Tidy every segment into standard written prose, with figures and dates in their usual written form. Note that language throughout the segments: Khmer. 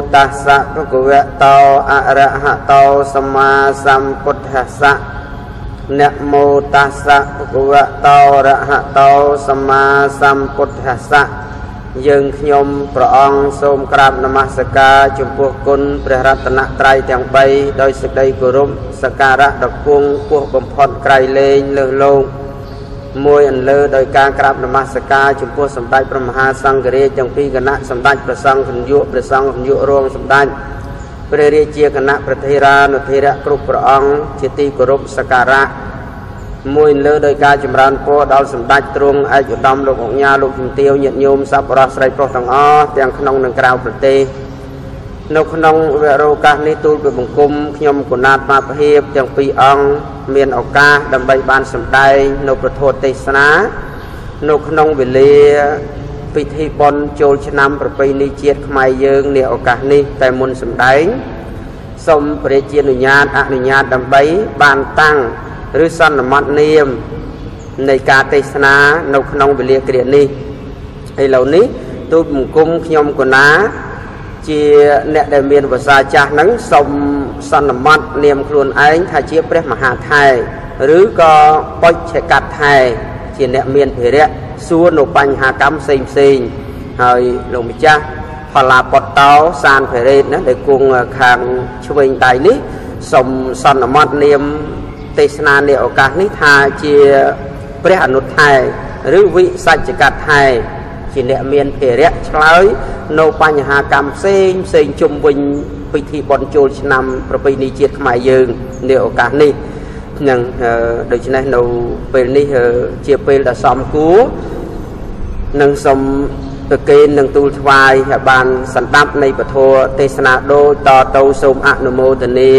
ตัสสะภะคะวะโตอะระหะโตสัมมาสัมพุทธัสสะนะโมตัสสะภะคะวะโตอะระหะโตสัมมาสัมพุทธัสสะយើងខ្ញុំព្រះអង្គសូមក្រាបនមស្ការចំពោះគុណព្រះរតនត្រ័យទាំង3ដោយសេចក្តីគោរពសក្ការៈដ៏គង់ខ្ពស់បំផុតក្រៃលែងលើសលោកមួយអន្លើដោយការក្រាបនមស្ការចំពោះសម្ដេចព្រះមហាសង្ឃរាជទាំងពីរគណៈសម្ដេចព្រះសង្ឃគញ្ញុព្រះសង្ឃគញ្ញុរងសម្ដេចព្រះរាជាគណៈប្រធេរានុធេរៈគ្រប់ព្រះអង្គជាទីគោរពសក្ការៈមួយលើដោយការចម្រើនពរដល់សម្ដេចទ្រង់ឯកឧត្តមលោកអង្គញាលោកជំទាវញាតិញោមសប្បុរសស្រីប្រុសទាំងអស់ទាំងក្នុងនិងក្រៅប្រទេសនៅក្នុងវគ្គរកាសនេះទូលព្រះបង្គំខ្ញុំគណៈបាពហិបទាំងពីរអង្គមានឱកាសដើម្បីបានសម្ដែងនៅប្រធមទេសនានៅក្នុងវេលាពិធីបុណ្យចូលឆ្នាំប្រពៃណីជាតិខ្មែរយើងនាឱកាសនេះតែមុនសម្ដែងសូមព្រះរាជានុញ្ញាតអនុញ្ញាតដើម្បីបានតាំងឬសន្មតនាមនៃការទេសនានៅក្នុងវេលាគ្រានេះឥឡូវនេះទូលបង្គំខ្ញុំគណៈជាអ្នកដែលមានភាសាចាស់ហ្នឹងសូមសន្មតនាមខ្លួនឯងថាជាព្រះមហាថែឬក៏បុច្ឆកថែជាអ្នកមានភារៈសួរនៅបញ្ហាកម្មផ្សេងហើយលោកម្ចាស់ផល្លាបុតោសានភេរេតណាដែលគង់ខាងឆ្វេងដៃនេះសូមសន្មតនាមទេសនានាឱកាសនេះថាជាព្រះអនុថែឬវិសច្ចកថែជាអ្នកមានភារៈឆ្លើយនៅបញ្ហាកម្មផ្សេងជុំវិញពិធីបុណ្យចូលឆ្នាំប្រពៃណីជាតិខ្មែរយើងនាឱកាសនេះនឹងដូច្នេះនៅពេលនេះជាពេលដ៏សមគួរនឹងសូមប្រគេននឹងទូលថ្វាយឲ្យបានសន្តាប់នៃពធទេសនាដូចតទៅសូមអនុមោទនា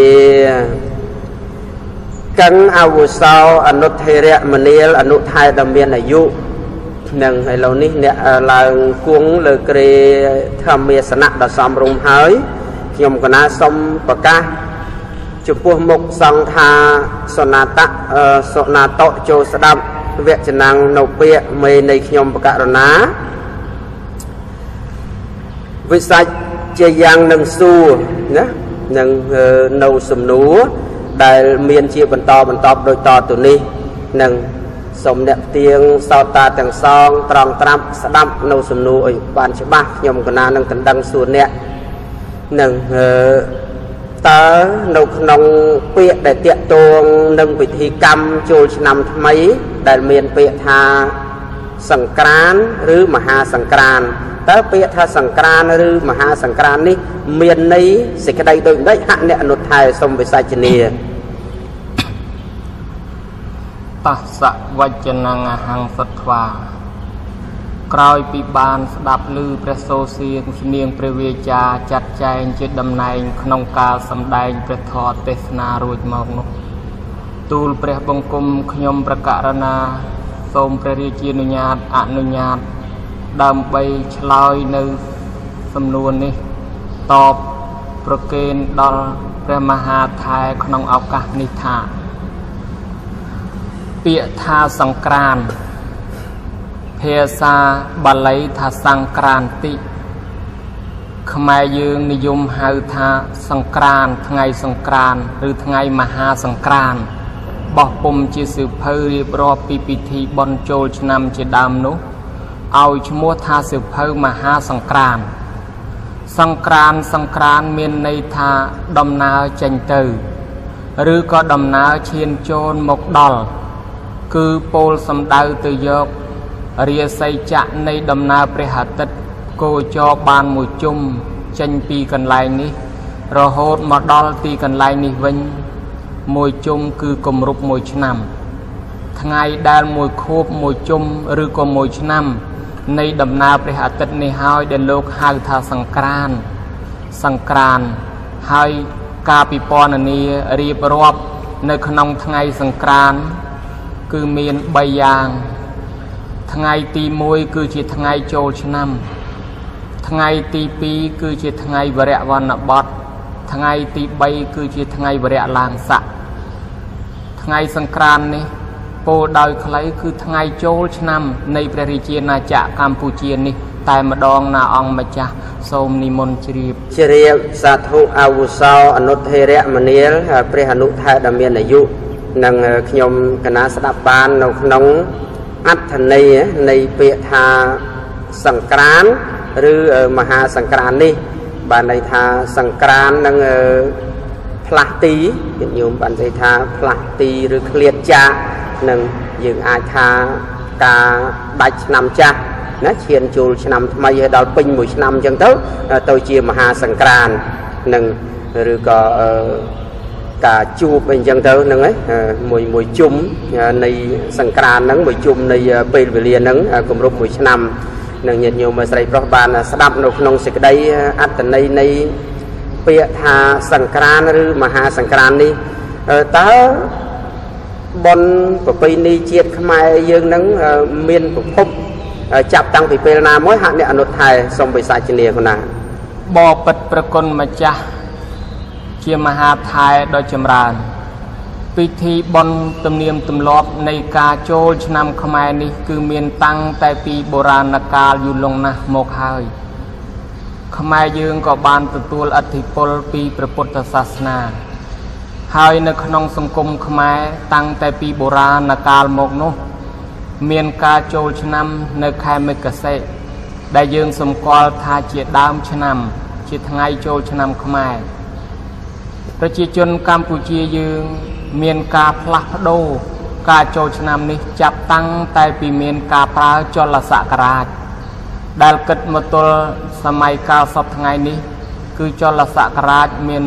កੰអវុសោអនុធេរៈមនាលអនុថែដ៏មានអាយុនឹងឥឡូវនេះអ្នកឡើងគង់លើក្រេធម្មាសនៈដ៏សមរម្យហើយខ្ញុំគណៈសូមប្រកាសចំពោះមុខសង្ឃថាសណាតៈចូលស្ដាប់វចនាងនៅពាក្យមេនៃខ្ញុំបកករណាវិសច្ចជាយ៉ាងនឹងសួរណានឹងនៅសំណួរដែលមានជាបន្តដូចតទៅនេះនឹងសូមអ្នកទៀងសោតតាទាំងសងត្រង់ត្រាប់ស្ដាប់នៅសំណួរឲ្យបានច្បាស់ខ្ញុំកណានឹងដណ្ដឹងសួរអ្នកនឹងតើនៅក្នុងពាក្យដែលតាក់ទងនឹងពិធីកម្មចូលឆ្នាំថ្មីដែលមានពាក្យថាសង្ក្រាន្តឬមហាសង្ក្រាន្តតើពាក្យថាសង្ក្រាន្តឬមហាសង្ក្រាន្តនេះមានន័យសេចក្តីដូចម្ដេចហអ្នកអនុថែសូមវិសាចនាតស្សវចនងអហង្សត្វាក្រោយពីបានស្ដាប់ឮព្រះសូរសៀងស្នៀងព្រះវាចាចាត់ចែងជាតំណែងក្នុងការសម្ដែងព្រះធម៌ទេសនារួចមកនោះទូលព្រះបង្គំខ្ញុំប្រកាសណាសូមព្រះរាជានុញ្ញាតអនុញ្ញាតដើម្បីឆ្លើយនៅសំណួរនេះតបប្រគេនដល់ព្រះមហាថែក្នុងឱកាសនេះថាពាក្យថាសង្ក្រាន្តភាសាបាលីថាសង្ក្រាន្តិខ្មែរយើងនិយមហៅថាសង្ក្រាន្តថ្ងៃសង្ក្រាន្តឬថ្ងៃមហាសង្ក្រាន្តបោះពុំជាសៀវភៅរៀបរាប់ពីពិធីបុណ្យចូលឆ្នាំជាដើមនោះឲ្យឈ្មោះថាសៀវភៅមហាសង្ក្រាន្តសង្ក្រាន្តមានន័យថាដំណើរចេញទៅឬក៏ដំណើរឈានចូលមកដល់គឺពោលសំដៅទៅយករាសីចក្រនៃដំណើរព្រះអាទិត្យគោចរបានមួយជុំចេញពីកន្លែងនេះរហូតមកដល់ទីកន្លែងនេះវិញមួយជុំគឺគម្រប់មួយឆ្នាំថ្ងៃដែលមួយខួបមួយជុំឬក៏មួយឆ្នាំនៃដំណើរព្រះអាទិត្យនេះហើយដែលលោកហៅថាសង្ក្រាន្តហើយការពិពណ៌នារៀបរាប់នៅក្នុងថ្ងៃសង្ក្រាន្តគឺមាន3យ៉ាងថ្ងៃទី1គឺជាថ្ងៃចូលឆ្នាំថ្ងៃទី2គឺជាថ្ងៃវរៈវណ្ណបត្រថ្ងៃទី3គឺជាថ្ងៃវរៈឡើងស័កថ្ងៃសង្ក្រាន្តនេះពោលដោយខ្លីគឺថ្ងៃចូលឆ្នាំនៃព្រះរាជាណាចក្រកម្ពុជានេះតែម្ដងណាអង្គម្ចាស់សូមនិមន្តជ្រាបជ្រាបសាធុអាវុសោអនុធេរៈមនាលព្រះអនុថែដ៏មានអាយុនិងខ្ញុំគណៈស្ដាប់បាននៅក្នុងអត្ថន័យនៃពាក្យថាសង្ក្រានឬមហាសង្ក្រាននេះបានន័យថាសង្ក្រាននឹងផ្លាស់ទីញាតិញោមបានន័យថាផ្លាស់ទីឬឃ្លាតចាកនឹងយើងអាចថាការដាច់ឆ្នាំចាស់ណាឈានចូលឆ្នាំថ្មីឲ្យដល់ពេញមួយឆ្នាំអញ្ចឹងទៅជាមហាសង្ក្រាននឹងឬក៏ការជួបអីអញ្ចឹងទៅហ្នឹងមួយជុំនៃសង្ក្រានហ្នឹងមួយជុំនៃពេលវេលាហ្នឹងគម្រប់មួយឆ្នាំនឹងញាតិញោមស្រីប្រុសបានស្ដាប់នៅក្នុងសេចក្តីអត្ថន័យនៃពាក្យថាសង្ក្រានឬមហាសង្ក្រាននេះតើបុណ្យប្រពៃណីជាតិខ្មែរយើងហ្នឹងមានប្រភពចាប់តាំងពីពេលណាមួយហាក់អ្នកអនុថែសូមបិសាចនាគណាបពិតប្រគុណម្ចាស់ជាមហាថែដ៏ចម្រើនពិធីបុណ្យទំនៀមទម្លាប់នៃការចូលឆ្នាំខ្មែរនេះគឺមានតាំងតែពីបុរាណកាលយូរលង់ណាស់មកហើយខ្មែរយើងក៏បានទទួលឥទ្ធិពលពីព្រះពុទ្ធសាសនាហើយនៅក្នុងសង្គមខ្មែរតាំងតែពីបុរាណកាលមកនោះមានការចូលឆ្នាំនៅខែមករាដែលយើងសម្គាល់ថាជាដើមឆ្នាំជាថ្ងៃចូលឆ្នាំខ្មែរប្រជាជនកម្ពុជាយើងមានការផ្លាស់ប្ដូរការចូលឆ្នាំនេះចាប់តាំងតែពីមានការប្រើចលសករាជដែលគិតមកទល់សម័យកាលសពថ្ងៃនេះគឺចលសករាជមាន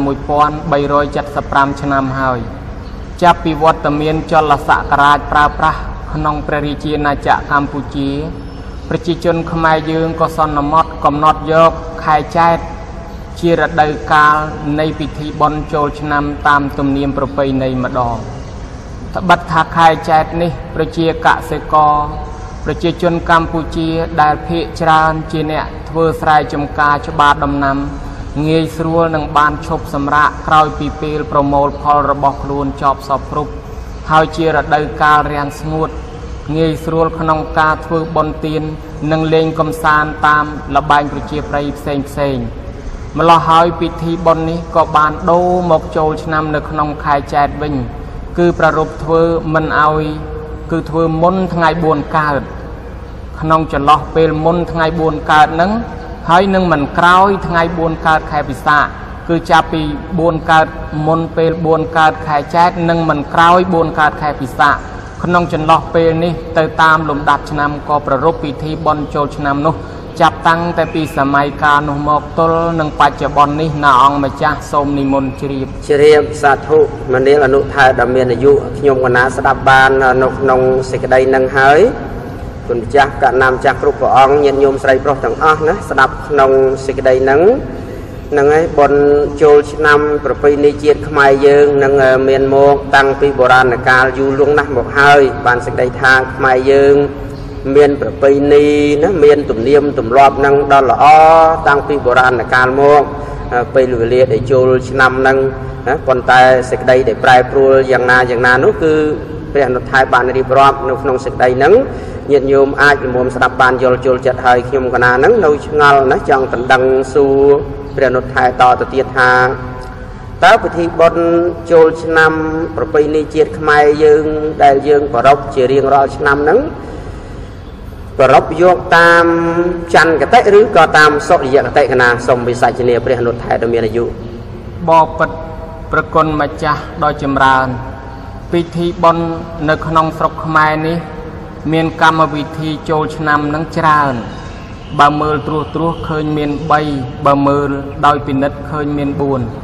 1375ឆ្នាំហើយចាប់ពីវត្តមានចលសករាជប្រើប្រាស់ក្នុងព្រះរាជាណាចក្រកម្ពុជាប្រជាជនខ្មែរយើងក៏សន្មតកំណត់យកខែចែកជារដូវកាលនៃពិធីបុណ្យចូលឆ្នាំតាមទំនៀមប្រពៃណីម្ដងត្បិតថាខែចែកនេះប្រជាកសិករប្រជាជនកម្ពុជាដែលភាគច្រើនជាអ្នកធ្វើស្រែចម្ការច្បារដំណាំងាយស្រួលនឹងបានឈប់សម្រាកក្រោយពីពេលប្រមូលផលរបស់ខ្លួនចប់សពគ្រប់ហើយជារដូវកាលរាំងស្ងួតងាយស្រួលក្នុងការធ្វើបុណ្យទាននិងលេងកម្សាន្តតាមល្បែងប្រជាប្រិយផ្សេងម្ល៉េះហើយពិធីបុណ្យនេះក៏បានដូរមកចូលឆ្នាំនៅក្នុងខែចែកវិញគឺប្រារព្ធធ្វើមិនឲ្យគឺធ្វើមុនថ្ងៃ4កើតក្នុងចន្លោះពេលមុនថ្ងៃ4កើតហ្នឹងហើយនឹងមិនក្រោយថ្ងៃ4កើតខែពិសាខគឺចាប់ពី4កើតមុនពេល4កើតខែចែកនិងមិនក្រោយ4កើតខែពិសាខក្នុងចន្លោះពេលនេះទៅតាមលំដាប់ឆ្នាំក៏ប្រារព្ធពិធីបុណ្យចូលឆ្នាំនោះចាប់តាំងតែពីសម័យកាលនោះមកទល់នឹងបច្ចុប្បន្ននេះណាអង្គម្ចាស់សូមនិមន្តជ្រាបសាធុមនាលអនុថែដ៏មានអាយុខ្ញុំកណាស្ដាប់បាននៅក្នុងសេចក្តីនឹងហើយគុណម្ចាស់កណាម្ចាស់គ្រប់ព្រះអង្គញាតិញោមស្រីប្រុសទាំងអស់ណាស្ដាប់ក្នុងសេចក្តីនឹងហើយបុណ្យចូលឆ្នាំប្រពៃណីជាតិខ្មែរយើងនឹងមានមកតាំងពីបុរាណកាលយូរលង់ណាស់មកហើយបានសេចក្តីថាខ្មែរយើងមានប្រពៃណីណាមានទំនៀមទម្លាប់នឹងដ៏ល្អតាំងពីបុរាណកាលមកពេលវេលាដែលចូលឆ្នាំនឹងប៉ុន្តែសេចក្តីដែលប្រែប្រួលយ៉ាងណានោះគឺព្រះអនុថែបានរៀបរាប់នៅក្នុងសេចក្តីហ្នឹងញាតិញោមអាចនិមន្តស្ដាប់បានយល់ចូលចិត្តហើយខ្ញុំកណាហ្នឹងនៅឆ្ងល់ណាចង់ដណ្ដឹងសួរព្រះអនុថែតទៅទៀតថាតើពិធីបុណ្យចូលឆ្នាំប្រពៃណីជាតិខ្មែរយើងដែលយើងប្រារព្ធជារៀងរាល់ឆ្នាំហ្នឹងប្រារព្ធយកតាមច័ន្ទគតិឬក៏តាមសុរិយគតិកណាសូមវិសាចនាព្រះអនុថែដ៏មានអាយុបពិតប្រគុណម្ចាស់ដ៏ចម្រើនពិធីបុណ្យនៅក្នុងស្រុកខ្មែរនេះមានកម្មវិធីចូលឆ្នាំនឹងច្រើនបើមើលត្រួសឃើញមាន3បើមើលដោយពិនិត្យឃើញមាន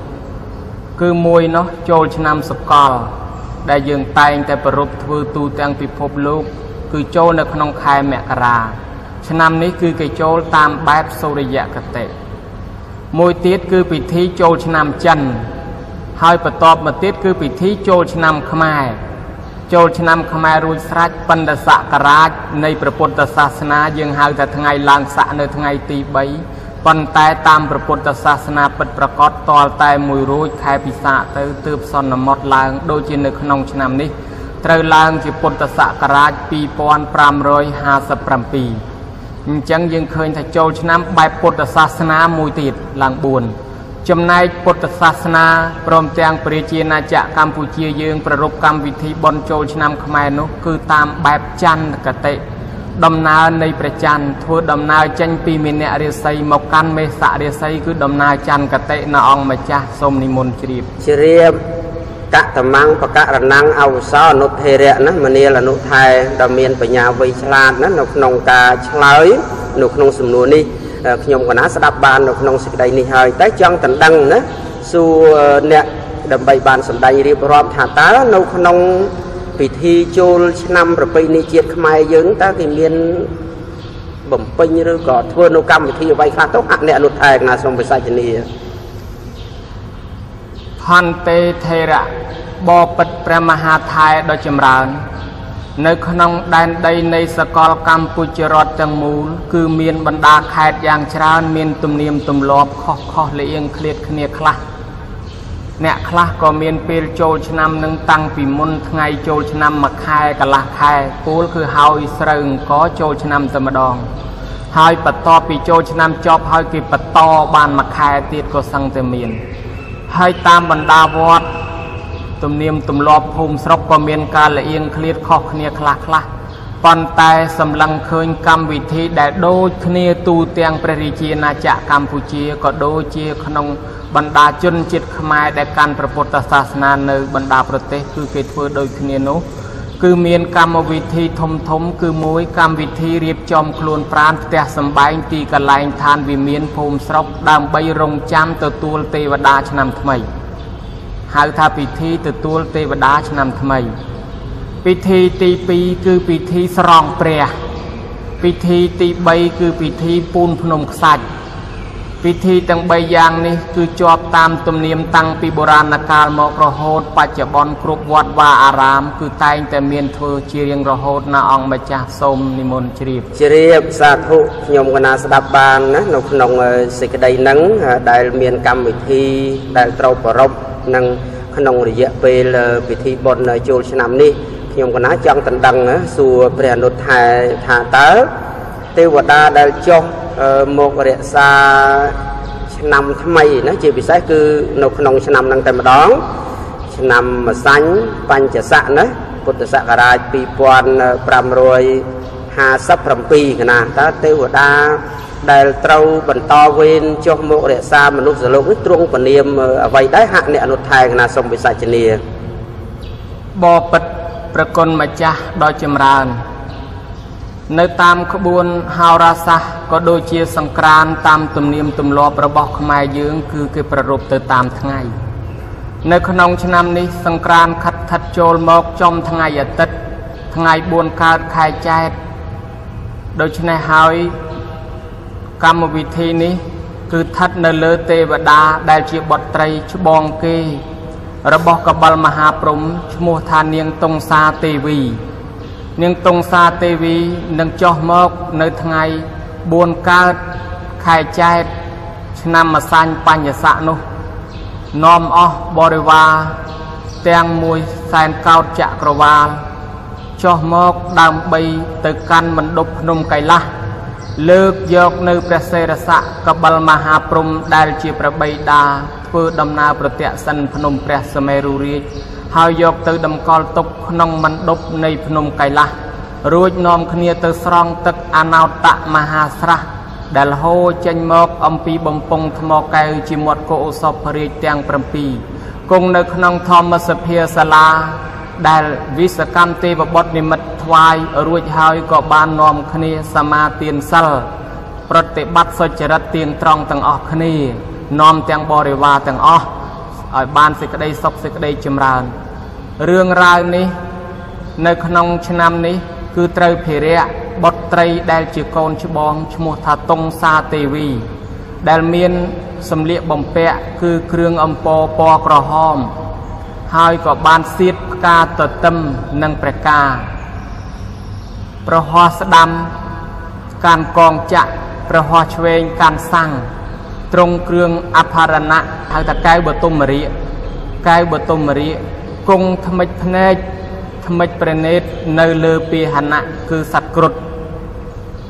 4គឺមួយនោះចូលឆ្នាំសកលដែលយើងតែងតែប្រារព្ធធ្វើទូទាំងពិភពលោកគឺចូលនៅក្នុងខែមករាឆ្នាំនេះគឺគេចូលតាមបែបសូរិយគតិមួយទៀតគឺពិធីចូលឆ្នាំចិនហើយបន្ទាប់មកទៀតគឺពិធីចូលឆ្នាំខ្មែរចូលឆ្នាំខ្មែររួចស្រេចបណ្ឌសករាជនៃព្រះពុទ្ធសាសនាយើងហៅថាថ្ងៃឡើងស័កនៅថ្ងៃទី3ប៉ុន្តែតាមព្រះពុទ្ធសាសនាពិតប្រាកដតលតែមួយរួចខែពិសាខទៅទើបសន្មតឡើងដូចជានៅក្នុងឆ្នាំនេះត្រូវឡើងជាពុទ្ធសករាជ2557 chẳng dương khơi thạch châu năm bài Phật sa na mùi tiệt làng buồn chấm nay Phật sa na prom trang Pria na chạ Campuchia dương prarop cam vị thi bon châu năm khmer nô cứ tam bài chan cả tệ đầm naในประจันทั่วดำนาจันปีมิเนอริไซមកកាន់មេសរិស័យគឺដំណើរច័ន្ទកតិនៅអង្គម្ចាស់សូមនិមន្តជ្រាបកតមង្បករណងអវសោអនុធេរៈណាមនាលអនុថែដ៏មានបញ្ញាវៃឆ្លាតណានៅក្នុងការឆ្លើយនៅក្នុងសំណួរនេះខ្ញុំកណាស្ដាប់បាននៅក្នុងសេចក្តីនេះហើយតែចង់ដណ្ដឹងណាសួរអ្នកដើម្បីបានសម្ដែងរៀបរាប់ថាតើនៅក្នុងពិធីចូលឆ្នាំប្រពៃណីជាតិខ្មែរយើងតើគេមានបំពេញឬក៏ធ្វើនៅកម្មវិធីអ្វីខ្លះទៅអអ្នកអនុថែកណាសូមវិសាចនីផន្តេថេរៈបបិទ្ធព្រះមហាថែដ៏ចម្រើននៅក្នុងដែនដីនៃសកលកម្ពុជារដ្ឋទាំងមូលគឺមានបណ្ដាខេត្តយ៉ាងច្រើនមានទំនៀមទម្លាប់ខុសលៀងឃ្លាតគ្នាខ្លះអ្នកខ្លះក៏មានពេលចូលឆ្នាំនឹងតាំងពីមុនថ្ងៃចូលឆ្នាំមួយខែកន្លះខែពូលគឺហើយស្រូវអង្គចូលឆ្នាំតែម្ដងហើយបន្ទាប់ពីចូលឆ្នាំចប់ហើយគេបន្តបានមួយខែទៀតក៏សឹងតែមានហើយតាមបណ្ដាវត្តទំនៀមទម្លាប់ភូមិស្រុកក៏មានការលៀងឃ្លាតខុសគ្នាខ្លះប៉ុន្តែសម្លឹងឃើញកម្មវិធីដែលដូចគ្នាទូទាំងព្រះរាជាណាចក្រកម្ពុជាក៏ដូចជាក្នុងបណ្ដាជនជាតិខ្មែរដែលកាន់ព្រះពុទ្ធសាសនានៅបណ្ដាប្រទេសគឺគេធ្វើដូចគ្នានោះគឺមានកម្មវិធីធំគឺមួយកម្មវិធីរៀបចំខ្លួនប្រាណផ្ទះសម្បែងទីកន្លែងឋានវិមានភូមិស្រុកដើម្បីរងចាំទទួលទេវតាឆ្នាំថ្មីហៅថាពិធីទទួលទេវតាឆ្នាំថ្មីពិធីទី2គឺពិធីស្រង់ព្រះពិធីទី3គឺពិធីពូនភ្នំខ្សាច់ពិធីទាំង3យ៉ាងនេះគឺជាប់តាមទំនៀមតាំងពីបុរាណកាលមករហូតបច្ចុប្បន្នគ្រប់វត្តវាអារាមគឺតែងតែមានធ្វើជារៀងរហូតណាអង្គម្ចាស់សូមនិមន្តជ្រាបសាធុខ្ញុំកណាស្ដាប់បានណានៅក្នុងសេចក្តីហ្នឹងដែលមានកម្មវិធីដែលត្រូវប្រពនឹងក្នុងរយៈពេលពិធីបុណ្យចូលឆ្នាំនេះខ្ញុំកណាចង់ដណ្ដឹងសួរព្រះអនុថែថាតើទេវតាដែលចុះមករក្សាឆ្នាំថ្មីណាជាពិសេសគឺនៅក្នុងឆ្នាំហ្នឹងតែម្ដងឆ្នាំម្សាញ់បញ្ញស័កណាពុទ្ធសករាជ2557កណាតើទេវតាដែលត្រូវបន្តវេនចុះមករក្សាមនុស្សលោកនេះទ្រង់ពនាមអ្វីដែរហាក់អ្នកអនុថែកណាសូមវិសាចនីបបិទ្ធប្រគុណម្ចាស់ដ៏ចម្រើននៅតាមក្បួនហោរាសាស្ត្រក៏ដូចជាសង្ក្រាន្តតាមទំនៀមទម្លាប់របស់ខ្មែរយើងគឺគេប្រារព្ធទៅតាមថ្ងៃនៅក្នុងឆ្នាំនេះសង្ក្រាន្តខិតចូលមកចំថ្ងៃអាទិត្យថ្ងៃ4កើតខែចែកដូច្នេះហើយកម្មវិធីនេះគឺស្ថិតនៅលើទេវតាដែលជាបុត្រីច្បងគេរបស់កបិលមហាព្រហ្មឈ្មោះថានាងតុងសាទេវីនាងតុងសាទេវីនឹងចុះមកនៅថ្ងៃ4កើតខែចែកឆ្នាំម្សាញ់បញ្ញស័កនោះនាំអស់បរិវារទាំង1សែនកោដចក្រវាលចុះមកដើម្បីទៅកាន់មណ្ឌពភ្នំកៃឡាសលើកយកនៅព្រះសេរស័ក្តិកបិលមហាព្រហ្មដែលជាព្រះបិតាធ្វើដំណើរប្រទក្សិណភ្នំព្រះសមេរុរាជហើយយកទៅតម្កល់ទុកក្នុងមណ្ឌពនៃភ្នំកៃឡាសរួចនាំគ្នាទៅស្រង់ទឹកអនោតមហាស្រះដែលហូរចេញមកអំពីបំពង់ថ្មកែវជាមាត់កុសពរាជទាំង7គង់នៅក្នុងធម្មសភាសាលាដែលវិសកម្មទេវបុត្រនិមិត្តថ្វាយរួចហើយក៏បាននាំគ្នាសមាទានសិលប្រតិបត្តិសុចរិតទៀងត្រង់ទាំងអស់គ្នានាំទាំងបរិវារទាំងអស់ឲ្យបានសេចក្តីសុខសេចក្តីចម្រើនរឿងរ៉ាវនេះនៅក្នុងឆ្នាំនេះគឺត្រូវភិរៈបុត្រីដែលជាកូនច្បងឈ្មោះថាតុងសាទេវីដែលមានសម្លៀកបំពាក់គឺគ្រឿងអំពរពណ៌ក្រហមហើយក៏បានសៀតផ្កាទទឹមនិងព្រះការប្រហោះស្ដាំកាន់កងចក្រប្រហោះឆ្វេងកាន់សាំងទ្រង់គ្រឿងអភរណៈហៅថាកែវបតុមរាជគង់ថ្មិចភ្នែកថ្មិចព្រះនេត្រនៅលើពាហនៈគឺសត្វគ្រុឌធ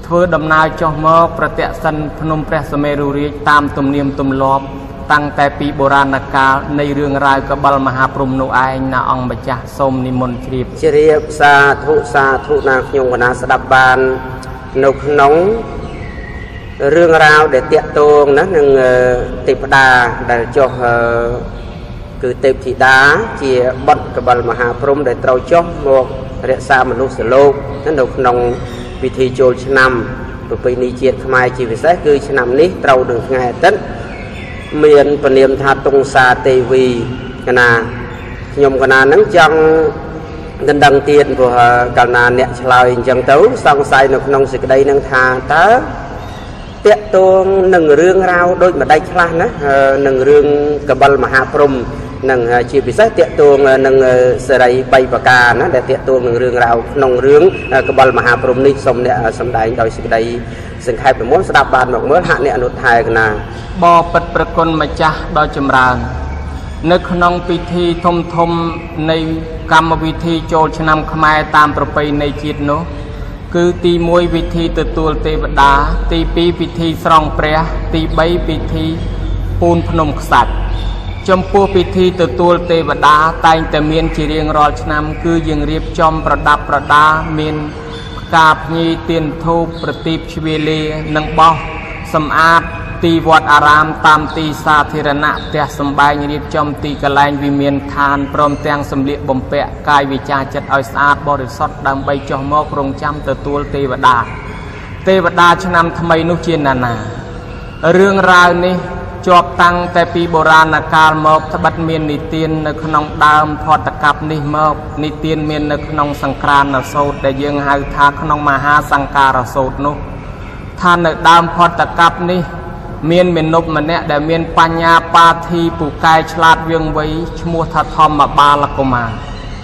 ធ្វើដំណើរចុះមកប្រតិសិនភ្នំព្រះសមេរុរាជតាមទំនៀមទម្លាប់តាំងតែពីបុរាណកាលនៃរឿងរ៉ាវកបិលមហាព្រហ្មនោះឯងណាអង្គម្ចាស់សូមនិមន្តជ្រាបសាធុណាខ្ញុំកណាស្ដាប់បាននៅក្នុងរឿងរ៉ាវដែលតាក់ទងណានឹងទេពតាដែលចុះគឺទេពធីតាជាបុត្រកបិលមហាព្រហ្មដែលត្រូវចុះមករក្សាមនុស្សលោកនៅក្នុងពិធីចូលឆ្នាំប្រពៃណីជាតិខ្មែរជាពិសេសគឺឆ្នាំនេះត្រូវនឹងថ្ងៃអាទិត្យមានព្រានាមថាតុងសាទេវីកណាខ្ញុំកណានឹងចង់ដណ្ដឹងទៀតព្រោះកាលណាអ្នកឆ្លើយអញ្ចឹងទៅសង្ស័យនៅក្នុងសេចក្តីនឹងថាតើតាក់ទងនឹងរឿងរ៉ាវដូចម្ដេចខ្លះណានឹងរឿងកបិលមហាព្រហ្មនឹងជាពិសេសតាក់ទងនឹងសេរី3ប្រការណាដែលតាក់ទងនឹងរឿងរ៉ាវក្នុងរឿងកបិលមហាព្រហ្មនេះសូមអ្នកសម្ដែងដោយសេចក្តីសង្ខេបប្រមូលស្ដាប់បានមកមើលហាក់អ្នកអនុថែកណាបពិតប្រគុណម្ចាស់ដ៏ចម្រើននៅក្នុងពិធីធំនៃកម្មវិធីចូលឆ្នាំខ្មែរតាមប្រពៃណីជាតិនោះគឺទី1វិធីទទួលទេវតាទី2ពិធីស្រង់ព្រះទី3ពិធីពូនភ្នំខ្សាច់ចំពោះពិធីទទួលទេវតាតែងតែមានជារៀងរាល់ឆ្នាំគឺយើងរៀបចំប្រដាប់ប្រដាមានផ្កាភ្ញីទៀនធូបប្រទីបជ្វាលានិងបោះសម្អាតទីវត្តអារាមតាមទីសាធារណៈផ្ទះសម្បែងរៀបចំទីកន្លែងវិមានឋានព្រមទាំងសម្លៀកបំពាក់កាយវិការចិត្តឲ្យស្អាតបរិសុទ្ធដើម្បីចុះមករងចាំទទួលទេវតាឆ្នាំថ្មីនោះជាណានារឿងរ៉ាវនេះជាប់តាំងតែពីបុរាណកាលមកត្បិតមាននិទាននៅក្នុងដើមផតកັບនេះមកនិទានមាននៅក្នុងសង្ក្រានសូត្រដែលយើងហៅថាក្នុងមហាសង្ការសូត្រនោះថានៅដើមផតកັບនេះមានមនុស្សម្នាក់ដែលមានបញ្ញាបាធីពូកែឆ្លាតវាងវៃឈ្មោះថាធម្មបាលកុមារ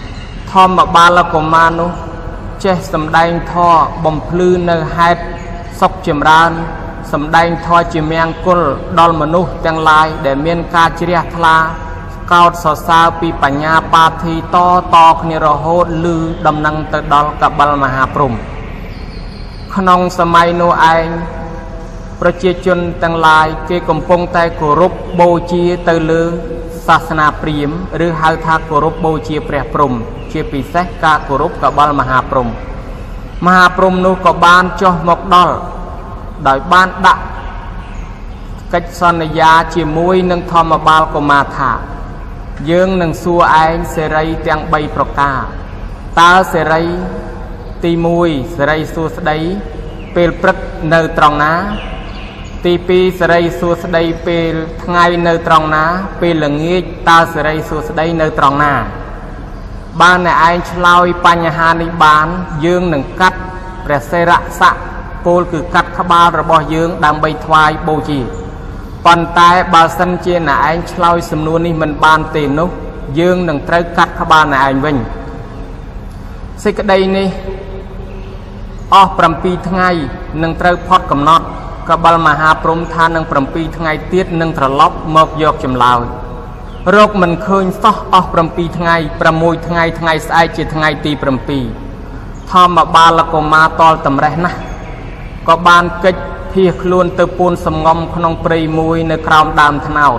នោះចេះសម្ដែងធម៌បំភ្លឺនៅហេតុសុខចម្រើនសម្ដែងធម៌ជាមង្គលដល់មនុស្សទាំងឡាយដែលមានការជ្រះថ្លាកោតសរសើរពីបញ្ញាបាធីតគ្នារហូតឮដំណឹងទៅដល់កបិលមហាព្រហ្មក្នុងសម័យនោះឯងប្រជាជនទាំងឡាយគេកំពុងតែគោរពបូជាទៅលើសាសនាព្រាហ្មណ៍ឬហៅថាគោរពបូជាព្រះព្រហ្មជាពិសេសការគោរពកបិលមហាព្រហ្មនោះក៏បានចុះមកដល់ដោយបានដាក់កិច្ចសន្យាជាមួយនឹងធម្មបាលកុមារថាយើងនឹងសួរឯងសេរីទាំង3ប្រការតើសេរីទី1សេរីសួស្តីពេលព្រឹកនៅត្រង់ណាទី2សេរីសួស្តីពេលថ្ងៃនៅត្រង់ណាពេលល្ងាចតើសេរីសួស្តីនៅត្រង់ណាបានតែឯងឆ្លើយបញ្ហានេះបានយើងនឹងកាត់ព្រះសិរស័ក្តិពលគឺកាត់ក្បាលរបស់យើងដើម្បីថ្វាយបូជាប៉ុន្តែបើសិនជាអ្នកឯងឆ្លើយសំណួរនេះមិនបានទេនោះយើងនឹងត្រូវកាត់ក្បាលអ្នកឯងវិញសេចក្តីនេះអស់7ថ្ងៃនឹងត្រូវផុតកំណត់កបិលមហាព្រហ្មថានឹង7ថ្ងៃទៀតនឹងត្រឡប់មកយកចម្លើយរកមិនឃើញសោះអស់7ថ្ងៃ6ថ្ងៃថ្ងៃស្អែកជាថ្ងៃទី7ធម្មបាលកុមារតលតម្រេះណាស់ក៏បានកិច្ចភៀសខ្លួនទៅពួនសំងំក្នុងព្រៃមួយនៅក្រោមដើមត្នោត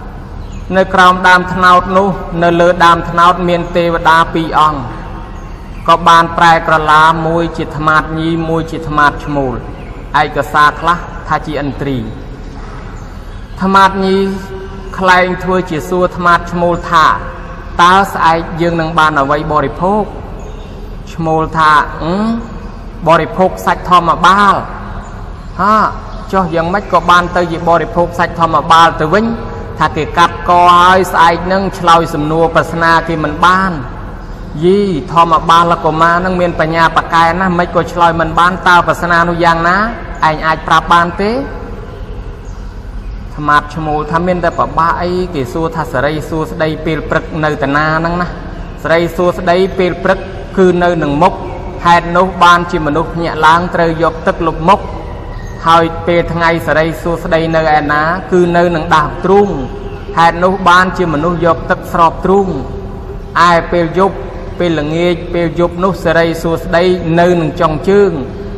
នោះនៅលើដើមត្នោតមានទេវតា2អង្គក៏បានប្រែក្រឡាមួយជាថ្មាតញីមួយជាថ្មាតឈ្មោលឯកសារខ្លះថាជាឥន្ទ្រីថ្មាតញីខ្លែងធ្វើជាសួរថ្មាតឈ្មោលថាតើស្អែកយើងនឹងបានអ្វីបរិភោគឈ្មោលថាបរិភោគសាច់ធម្មបាលចុះយ៉ាងម៉េចក៏បានទៅជាបរិភោគសាច់ធម្មបាលទៅវិញថាគេកាត់កឲ្យស្អែកនឹងឆ្លើយសំណួរប្រស្នាគេមិនបានយីធម្មបាលកុមារនឹងមានបញ្ញាបកែណាស់មិនក៏ឆ្លើយមិនបានតើប្រស្នានោះយ៉ាងណាឯងអាចប្រាប់បានទេថ្មាតឈ្មោលថាមានតែប្របាអីគេសួរថាសេរីសួស្តីពេលព្រឹកនៅតាណាហ្នឹងណាសេរីសួស្តីពេលព្រឹកគឺនៅនឹងមុខហេតុនោះបានជាមនុស្សភ្ញាក់ឡើងត្រូវយកទឹកលុបមុខហើយពេលថ្ងៃសេរីសួស្តីនៅឯណាគឺនៅនឹងដាស់ទ្រូងហេតុនោះបានជាមនុស្សយកទឹកស្រោបទ្រូងឯពេលយប់ពេលល្ងាចពេលយប់នោះសេរីសួស្តីនៅនឹងចុងជើង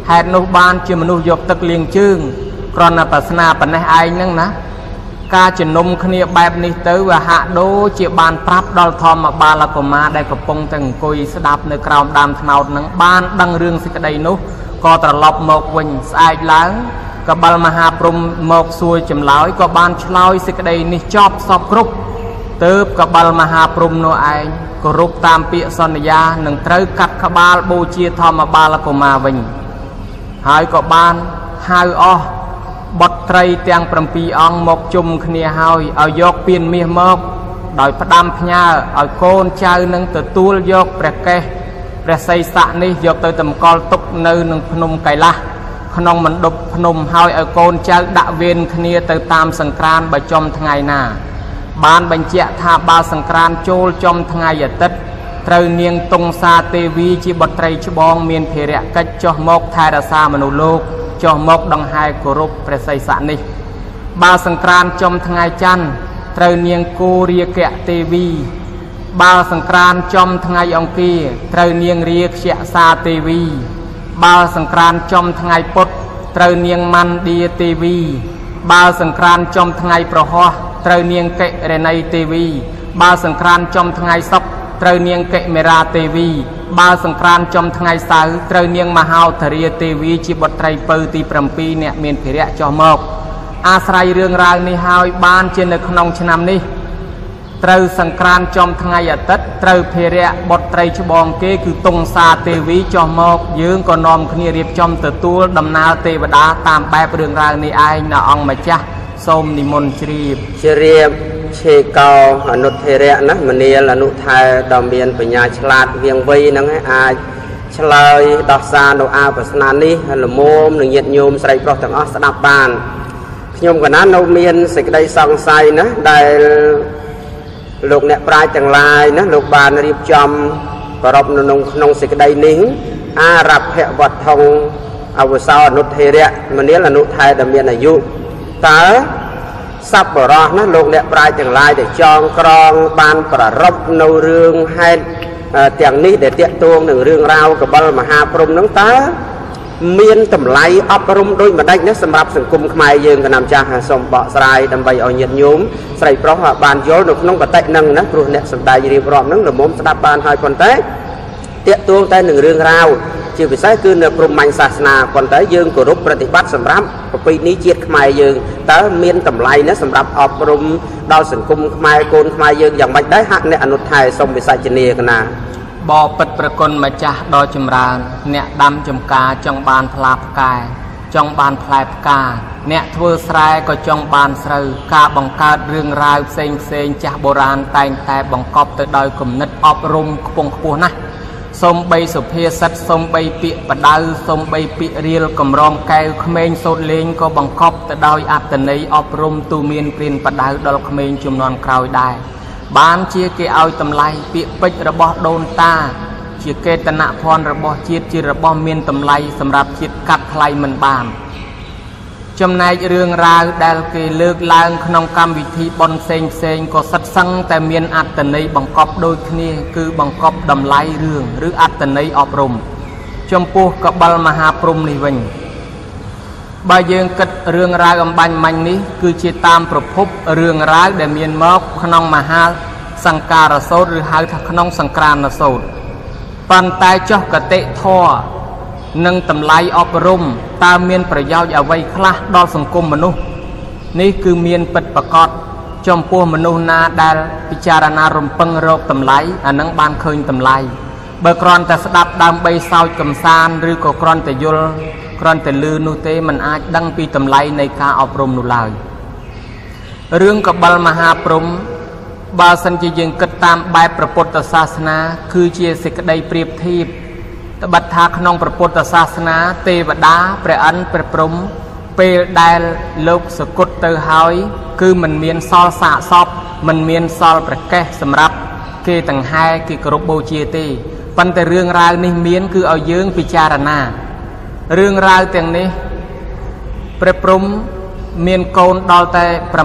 ហេតុនោះបានជាមនុស្សយកទឹកលាងជើងគ្រាន់តែបាសនាប៉ុណ្ណេះឯងហ្នឹងណាការជំនុំគ្នាបែបនេះទៅវាហាក់ដូចជាបានប្រាប់ដល់ធម្មបាលកុមារដែលកំពុងតែអង្គុយស្ដាប់នៅក្រោមដើមត្នោតហ្នឹងបានដឹងរឿងសេចក្តីនោះក៏ត្រឡប់មកវិញស្អែកឡើងកបិលមហាព្រំមកសួរចម្លើយក៏បានឆ្លើយសេចក្តីនេះចប់សពគ្រប់ទើបកបិលមហាព្រំនោះឯងគោរពតាមពាក្យសន្យានឹងត្រូវកាត់ក្បាលបូជាធម្មបាលកុមារវិញហើយក៏បានហៅអស់បុត្រីទាំង7អង្គមកជុំគ្នាហើយឲ្យយកពានមាសមកដោយផ្ដាំផ្ញើឲ្យកូនចៅនឹងទទួលយកព្រះកេសព្រះសីស័កនេះយកទៅតម្កល់ទុកនៅនឹងភ្នំកៃឡាសក្នុងមណ្ឌពភ្នំហើយឲ្យកូនចៅដាក់វេនគ្នាទៅតាមសង្ក្រានបើចំថ្ងៃណាបានបញ្ជាក់ថាបើសង្ក្រានចូលចំថ្ងៃអាទិត្យត្រូវនាងតុងសាទេវីជាបុត្រីច្បងមានភារកិច្ចចុះមកថែរក្សាមនុស្សលោកចុះមកដង្ហែគោរពព្រះសីស័កនេះបើសង្ក្រានចំថ្ងៃច័ន្ទត្រូវនាងគោរាគៈទេវីបើសង្ក្រានចំថ្ងៃអង្គារត្រូវនាងរាខ្យសាទេវីបើសង្ក្រានចំថ្ងៃពុធត្រូវនាងមណ្ឌាទេវីបើសង្ក្រានចំថ្ងៃប្រហោះត្រូវនាងកិរិណីទេវីបើសង្ក្រានចំថ្ងៃសុក្រត្រូវនាងកិមេរាទេវីបើសង្ក្រានចំថ្ងៃសៅរ៍ត្រូវនាងមហោធរាទេវីជាបុត្រីពៅទី7អ្នកមានភារៈចុះមកអាស្រ័យរឿងរ៉ាវនេះហើយបានជានៅក្នុងឆ្នាំនេះត្រូវសង្ក្រានចំថ្ងៃអាទិត្យត្រូវភារៈបុត្រីច្បងគេគឺតុងសាទេវីចុះមកយើងក៏នាំគ្នារៀបចំទទួលដំណើរទេវតាតាមបែបរឿងរ៉ាវនេះឯងណាអង្គម្ចាស់សូមនិមន្តជ្រាបឆេកោអនុធិរៈណាមនាលអនុថែដ៏មានបញ្ញាឆ្លាតវៀងវៃហ្នឹងអាចឆ្លើយដោះសារនៅអាប្រស្នានេះល្មមនឹងញាតិញោមស្រីប្រុសទាំងអស់ស្ដាប់បានខ្ញុំកណានៅមានសេចក្តីសង្ស័យណាដែលលោកអ្នកប្រាជ្ញទាំងឡាយណាលោកបានរៀបចំប្រពនៅក្នុងសេចក្តីនេះអារភវត្ថុអវសោអនុធិរៈមនាលអនុថែដ៏មានអាយុតើសប្បុរសណាលោកអ្នកប្រាជ្ញទាំងឡាយដែលចងក្រងបានប្ររពនៅរឿងហេតុទាំងនេះដែលតាក់ទងនឹងរឿងរ៉ាវកបិលមហាព្រំនឹងតើមានតម្លៃអប់រំដូចម្ដេចណាសម្រាប់សង្គមខ្មែរយើងកណាំចាស់សូមបកស្រាយដើម្បីឲ្យញាតិញោមស្រីប្រុសបានយល់នៅក្នុងបតិហ្នឹងណាព្រោះអ្នកសម្ដែងរៀបរាប់ហ្នឹងល្មមស្ដាប់បានហើយប៉ុន្តែតាក់ទងតែនឹងរឿងរ៉ាវជាពិសេសគឺនៅព្រហ្មញ្ញសាសនាប៉ុន្តែយើងគោរពប្រតិបត្តិសម្រាប់ប្រពៃណីជាតិខ្មែរយើងតើមានតម្លៃណាសម្រាប់អប់រំដល់សង្គមខ្មែរកូនខ្មែរយើងយ៉ាងម៉េចដែរហាក់អ្នកអនុថែសូមវិសាចនាកណាបបិទ្ធប្រគុណម្ចាស់ដ៏ចម្រើនអ្នកដាំចំការចង់បានផ្លាផ្កាចង់បានផ្លែផ្កាអ្នកធ្វើស្រែក៏ចង់បានស្រូវការបង្កើតរឿងរ៉ាវផ្សេងចាស់បុរាណតែងតែបង្កប់ទៅដោយគំនិតអប់រំខ្ពង់ខ្ពស់ណាស់សូមបីសុភាសិតសូមបីពាក្យបដៅសូមបីពាក្យរៀលកំរងកែវក្មេងសូត្រលេងក៏បង្កប់ទៅដោយអត្តន័យអប់រំទូមានព្រានបដៅដល់ក្មេងជំនាន់ក្រោយដែរបានជាគេឲ្យតម្លៃពាក្យពេចន៍របស់ដូនតាជាកេតនភ័ណ្ឌរបស់ជាតិជារបស់មានតម្លៃសម្រាប់ជាតិកាត់ថ្លៃមិនបានចំណែករឿងរ៉ាវដែលគេលើកឡើងក្នុងកម្មវិធីបុណ្យផ្សេងក៏សិតសឹងតែមានអត្តន័យបង្កប់ដូចគ្នាគឺបង្កប់តម្លៃរឿងឬអត្តន័យអប់រំចំពោះកបិលមហាព្រំនេះវិញបើយើងគិតរឿងរ៉ាវអំបញ្ញមាញ់នេះគឺជាតាមប្រភពរឿងរ៉ាវដែលមានមកក្នុងមហាសង្ការសោតឬហៅថាក្នុងសង្ក្រានសោតប៉ុន្តែចុះកតិធម៌និងតម្លៃអប់រំតើមានប្រយោជន៍អ្វីខ្លះដល់សង្គមមនុស្សនេះគឺមានពិតប្រាកដចំពោះមនុស្សណាដែលពិចារណារំពឹងរកតម្លៃអានឹងបានឃើញតម្លៃបើគ្រាន់តែស្ដាប់ដើម្បីសើចកំសាន្តឬក៏គ្រាន់តែយល់គ្រាន់តែឮនោះទេมันអាចដឹងពីតម្លៃនៃការអប់រំនោះឡើយរឿងកបិលមហាព្រំបើសិនជាយើងគិតតាមបែបព្រះពុទ្ធសាសនាគឺជាសេចក្តីប្រៀបធៀបត្បិតថាក្នុងព្រះពុទ្ធសាសនាទេវតាព្រះអិនព្រះព្រំពេលដែលលោកសគត់ទៅហើយគឺមិនមានសល់សាកសពមិនមានសល់ប្រកេះសម្រាប់គេដង្ហែគេគោរពបូជាទេប៉ុន្តែរឿងរ៉ាវនេះមានគឺឲ្យយើងពិចារណារឿងរ៉ាវទាំងនេះព្រះព្រំមានកូនដល់តែ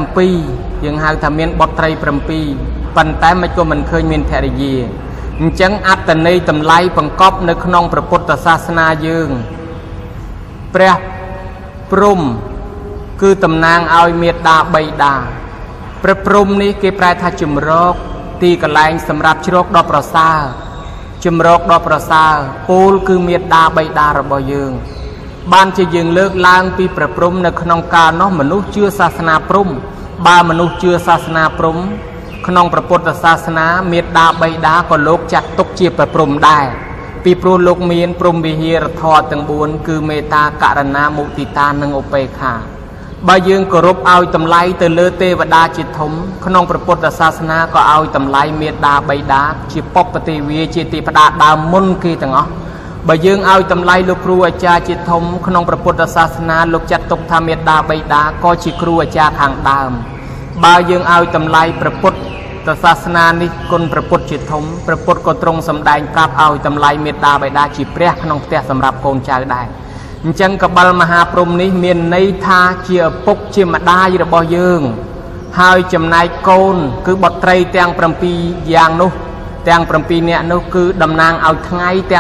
7យើងហៅថាមានបុត្រី7ប៉ុន្តែមិនក៏មិនឃើញមានភរិយាអញ្ចឹងអត្តន័យតម្លៃបង្កប់នៅក្នុងព្រះពុទ្ធសាសនាយើងព្រះព្រំគឺតំណាងឲ្យមេត្តាបិតាព្រះព្រំនេះគេប្រែថាជំរកទីកន្លែងសម្រាប់ជ្រកដល់ប្រសើរជំរកដល់ប្រសើរពូលគឺមេត្តាបិតារបស់យើងបានជាយើងលើកឡើងពីព្រះព្រំនៅក្នុងកាលនោះមនុស្សជឿសាសនាព្រំបើមនុស្សជឿសាសនាព្រំក្នុងព្រះពុទ្ធសាសនាមេត្តាបិតាក៏លោកចាត់ទុកជាព្រះព្រំដែរពីព្រោះលោកមានព្រំវិហារធម៌ទាំង4គឺមេត្តាករុណាមុទិតានិងឧបេក្ខាបើយើងគោរពឲ្យតម្លៃទៅលើទេវតាជាធំក្នុងព្រះពុទ្ធសាសនាក៏ឲ្យតម្លៃមេត្តាបិតាជាបុព្វទេវាជាទេវតាដើមមុនគេទាំងអស់បើយើងឲ្យតម្លៃលោកគ្រូអាចារ្យជាធំក្នុងព្រះពុទ្ធសាសនាលោកចាត់ទុកថាមេត្តាបិតាក៏ជាគ្រូអាចារ្យខាងដើមបើយើងឲ្យតម្លៃព្រះពុទ្ធសាសនានេះគុណព្រះពុទ្ធជាធំព្រះពុទ្ធក៏ទ្រង់សម្ដែងប្រាប់ឲ្យតម្លៃមេត្តាបិតាជាព្រះក្នុងផ្ទះសម្រាប់កូនចៅដែរអញ្ចឹងកបិលមហាព្រំនេះមានន័យថាជាឪពុកជាម្ដាយរបស់យើងហើយចំណែកកូនគឺបុត្រីទាំង7យ៉ាងនោះទាំង7នាក់នោះគឺតំណាងឲ្យថ្ងៃទាំង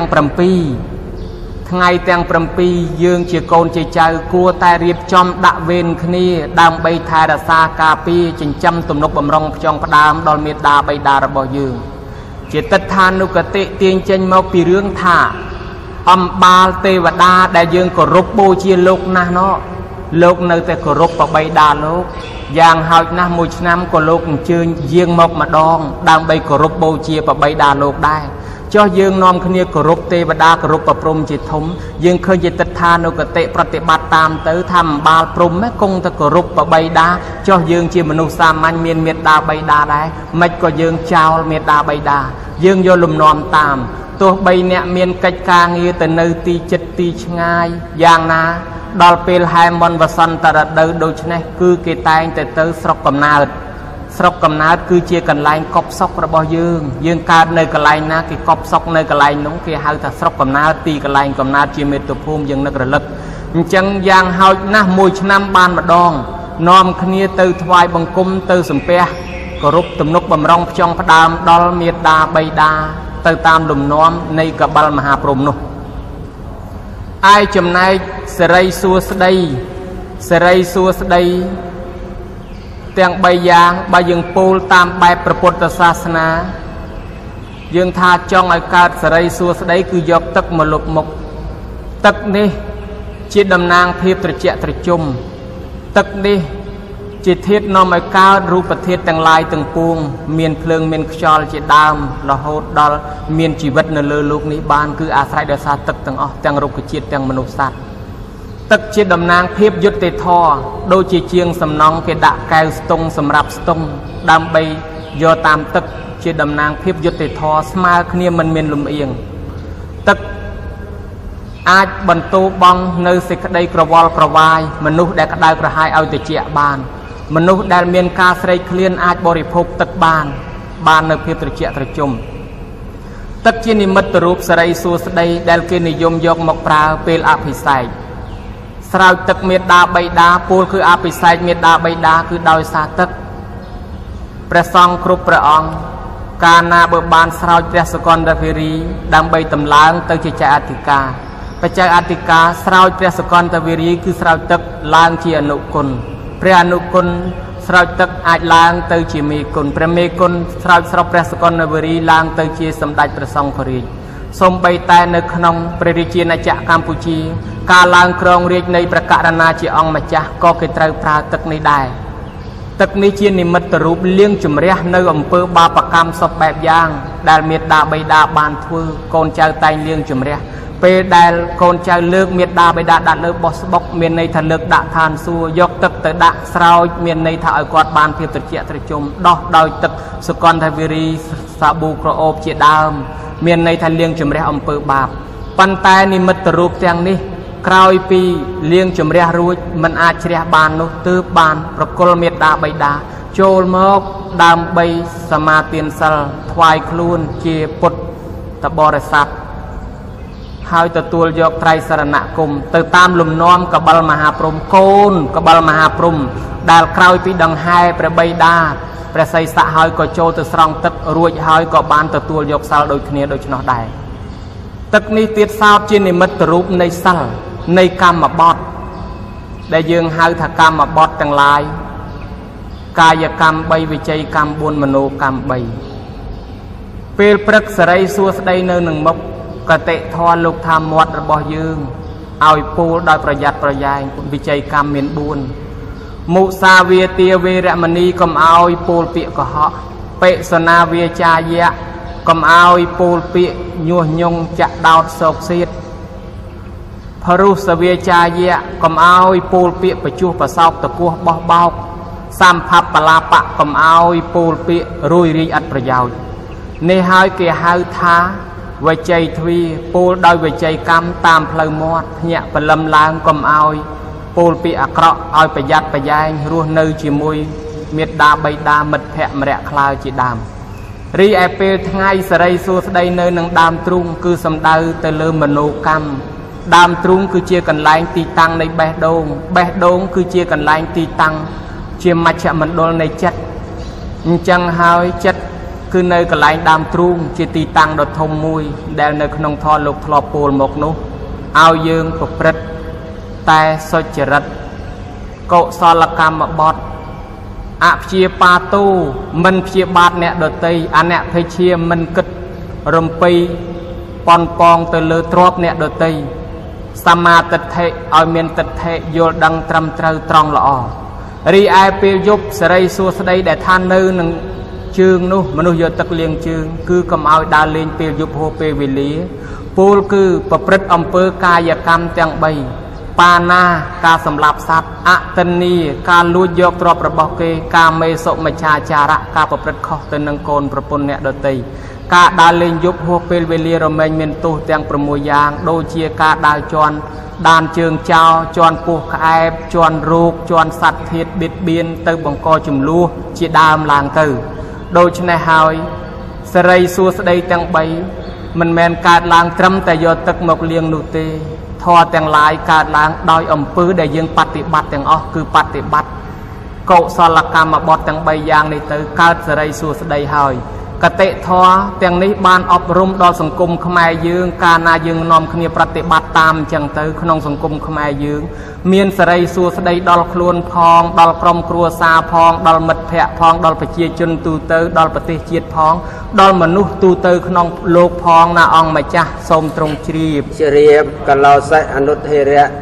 7ថ្ងៃទាំង7យើងជាកូនជាចៅគួរតែរៀបចំដាក់វេនគ្នាដើម្បីថែរក្សាការពារចិញ្ចឹមទំនុកបំរុងផ្ចង់ផ្ដើមដល់មេត្តាបិតារបស់យើងជាទិដ្ឋានុគតិទាញចេញមកពីរឿងថាអំបាលទេវតាដែលយើងគោរពបូជាលោកណាស់នោះលោកនៅតែគោរពបិតាលោកយ៉ាងហោចណាស់មួយឆ្នាំក៏លោកអញ្ជើញយាងមកម្ដងដើម្បីគោរពបូជាបិតាលោកដែរចុះយើងនាំគ្នាគោរពទេវតាគោរពប្រព្រំជាធំយើងឃើញជាទិដ្ឋានុគតិប្រតិបត្តិតាមទៅថាអំបាលព្រំគង់តែគោរពបិតាចុះយើងជាមនុស្សសាមញ្ញមានមេត្តាបិតាដែរមិនក៏យើងចោលមេត្តាបិតាយើងយកលំនាំតាមទោះបីអ្នកមានកិច្ចការងារទៅនៅទីចិត្តទីឆ្ងាយយ៉ាងណាដល់ពេលហែមមុនវសន្តរដូវដូច្នេះគឺគេតែងតែទៅស្រុកកំណើតស្រុកកំណើតគឺជាកន្លែងកប់សុករបស់យើងកើតនៅកន្លែងណាគេកប់សុកនៅកន្លែងនោះគេហៅថាស្រុកកំណើតទីកន្លែងកំណើតជាមេត្តាភូមិយើងនឹករលឹកអញ្ចឹងយ៉ាងហោចណាស់មួយឆ្នាំបានម្ដងនាំគ្នាទៅថ្វាយបង្គំទៅសំពះគោរពទំនុកបំរុងផ្ចង់ផ្ដើមដល់មេត្តាបិតាទៅតាមលំនាំនៃកបិលមហាព្រំនោះឯចំណែកសិរីសួស្ដីទាំង3យ៉ាងបើយើងពោលតាមបែបព្រះពុទ្ធសាសនាយើងថាចង់ឲ្យកើតសិរីសួស្ដីគឺយកទឹកមកលុបមុខទឹកនេះជាតំណាងភាពត្រជាក់ត្រជុំទឹកនេះជាធាតុនាំឲ្យកើតរូបធាតុទាំងឡាយទាំងពួងមានភ្លើងមានខ្យល់ជាដើមរហូតដល់មានជីវិតនៅលើលោកនេះបានគឺអាស្រ័យដោយសារទឹកទាំងអស់ទាំងរុក្ខជាតិទាំងមនុស្សសត្វទឹកជាតំណាងភាពយុត្តិធម៌ដូចជាជាងសំណង់គេដាក់កែវស្ទង់សម្រាប់ស្ទង់ដើម្បីយកតាមទឹកជាតំណាងភាពយុត្តិធម៌ស្មើគ្នាមិនមានលំអៀងទឹកអាចបន្ទោបង់នៅសេចក្តីក្រវល់ក្រវាយមនុស្សដែលក្តៅក្រហាយឲ្យត្រជាក់បានមនុស្សដែលមានការស្រេកឃ្លានអាចបរិភោគទឹកបាននៅភាពត្រជាក់ត្រជុំទឹកជានិមិត្តរូបសិរីសួស្តីដែលគេនិយមយកមកប្រើពេលអភិសេកស្រោចទឹកមេត្តាបិតាពោលគឺអភិសេកមេត្តាបិតាគឺដោយសារទឹកព្រះសង្ឃគ្រប់ព្រះអង្គកាលណាបើបានស្រោចព្រះសុគន្ធភារីដើម្បីតម្លើងទៅជាចៅអធិការបច្ច័យអធិការស្រោចព្រះសុគន្ធភារីគឺស្រោចទឹកឡើងជាអនុគុណព្រះអនុគុណស្រោចទឹកអាចឡើងទៅជាមេគុណព្រះមេគុណស្រោចស្រពព្រះសុគន្ធភារីឡើងទៅជាសម្ដេចព្រះសង្ឃរាជសូម្បីតែនៅក្នុងព្រះរាជាណាចក្រកម្ពុជាការឡើងគ្រងរាជនៃព្រះករុណាជាអង្គម្ចាស់ក៏គេត្រូវប្រើទឹកនេះដែរទឹកនេះជានិមិត្តរូបលាងជម្រះនៅអំពើបាបកម្មសពបែបយ៉ាងដែលមេត្តាបិតាបានធ្វើកូនចៅតែងលាងជម្រះពេលដែលកូនចៅលើកមេត្តាបិតាដាក់លើបោះស្បុកមានន័យថាលើកដាក់ឋានសួគ៌យកទឹកទៅដាក់ស្រោចមានន័យថាឲ្យគាត់បានភាពត្រជាក់ត្រជុំដោះដោយទឹកសុគន្ធភារីសាប៊ូក្រអូបជាដើមមានន័យថាលាងជម្រះអំពើបាបប៉ុន្តែនិមិត្តរូបទាំងនេះក្រោយពីលាងជម្រះរួចមិនអាចជ្រះបាននោះទើបបានប្រគល់មេត្តាបិតាចូលមកដើម្បីសមាទានសិលថ្វាយខ្លួនជាពុទ្ធបរិស័ទហើយទទួលយកត្រៃសរណគមទៅតាមលំនាំកបិលមហាព្រំកូនកបិលមហាព្រំដែលក្រោយពីដង្ហែព្រះបិតាព្រះសីស័កហើយក៏ចូលទៅស្រង់ទឹករួចហើយក៏បានទទួលយកសិលដូចគ្នាដូច្នោះដែរទឹកនេះទៀតសោតជានិមិត្តរូបនៃសិលនៃកម្មបត្តិដែលយើងហៅថាកម្មបត្តិទាំងឡាយកាយកម្ម3វិច័យកម្ម4មនោកម្ម3ពេលព្រឹកសេរីសួស្តីនៅនឹងមុខកតិធម៌លោកថាមាត់របស់យើងឲ្យពូលដោយប្រយ័ត្នប្រយែងវិច័យកម្មមាន4មុសាវាទាវេរមណីកុំឲ្យពូលពាក្យកុហកបិសនាវាចាយៈកុំឲ្យពូលពាក្យញុះញង់ចាក់ដោតសោកសៀតភរុសវាចាយៈកុំឲ្យពូលពាក្យបជួសប្រសោកតគោះបោះបោកសម្ភបលាបៈកុំឲ្យពូលពាក្យរួយរីអត់ប្រយោជន៍នេះហើយគេហៅថាវិច័យទ្វីពូលដោយវិច័យកម្មតាមផ្លូវមាត់ភ្ញាក់ព្រលឹមឡើងកុំឲ្យពូលពាក្យអាក្រក់ឲ្យប្រយ័ត្នប្រយែងរស់នៅជាមួយមេត្តាបិតាមិត្តភក្តិម្រាក់ខ្លើជាដើមរីឯពេលថ្ងៃសេរីសួស្តីនៅនឹងដើមទ្រូងគឺសំដៅទៅលើមនោកម្មដើមទ្រូងគឺជាកន្លែងទីតាំងនៃបេះដូងគឺជាកន្លែងទីតាំងជាមជ្ឈមណ្ឌលនៃចិត្តអញ្ចឹងហើយចិត្តគឺនៅកន្លែងដើមទ្រូងជាទីតាំងដ៏ធំមួយដែលនៅក្នុងធម៌លោកធ្លាប់ពោលមកនោះឲ្យយើងប្រព្រឹត្តតែសុចរិតកុសលកម្មបត្តិអព្យាបាទូមិនព្យាបាទអ្នកដតីអនភេជាមិនគិតរំពៃប៉ុនប៉ងទៅលើទ្រព្យអ្នកដតីសមាទិដ្ឋិឲ្យមានទិដ្ឋិយល់ដឹងត្រឹមត្រូវត្រង់ល្អរីឯពេលយប់សេរីសួស្តីដែលថានៅនឹងជើងនោះមនុស្សយកទឹកលាងជើងគឺកុំឲ្យដើរលេងពេលយប់ហួសពេលវេលាពោលគឺប្រព្រឹត្តអំពើកាយកម្មទាំង3បាណាការសម្លាប់សត្វអតិនីការលួចយកទ្រព្យរបស់គេការមេសុមច្ឆាចារៈការប្រព្រឹត្តខុសទៅនឹងកូនប្រពន្ធអ្នកដទៃការដើរលេងយប់ហួសពេលវេលារមែងមានទោសទាំង6យ៉ាងដូចជាការដើរជន់ដានជើងចោលជន់ពោះក្អែបជន់រោគជន់សត្វធាតុបៀតបៀនទៅបង្កចំនួនជាដើមឡើងទៅដូច្នេះហើយសេរីសួស្តីទាំង3មិនមែនកើតឡើងត្រឹមតែយកទឹកមកលាងនោះទេធម៌ទាំងឡាយកើតឡើងដោយអំពើដែលយើងបប្រតិបត្តិទាំងអស់គឺបប្រតិបត្តិកុសលកម្មបត្តិទាំង3យ៉ាងនេះទៅកើតសេរីសួស្តីហើយកតិធម៌ទាំងនេះបានអប់រំដល់សង្គមខ្មែរយើងកាលណាយើងនាំគ្នាប្រតិបត្តិតាមអញ្ចឹងទៅក្នុងសង្គមខ្មែរយើងមានសេរីសួស្តីដល់ខ្លួនផងដល់ក្រុមគ្រួសារផងដល់មិត្តភ័ក្តិផងដល់ប្រជាជនទូទៅដល់ប្រទេសជាតិផងដល់មនុស្សទូទៅក្នុងលោកផងណាអង្គម្ចាស់សូមទ្រង់ជ្រាបកឡោសិអនុធិរៈ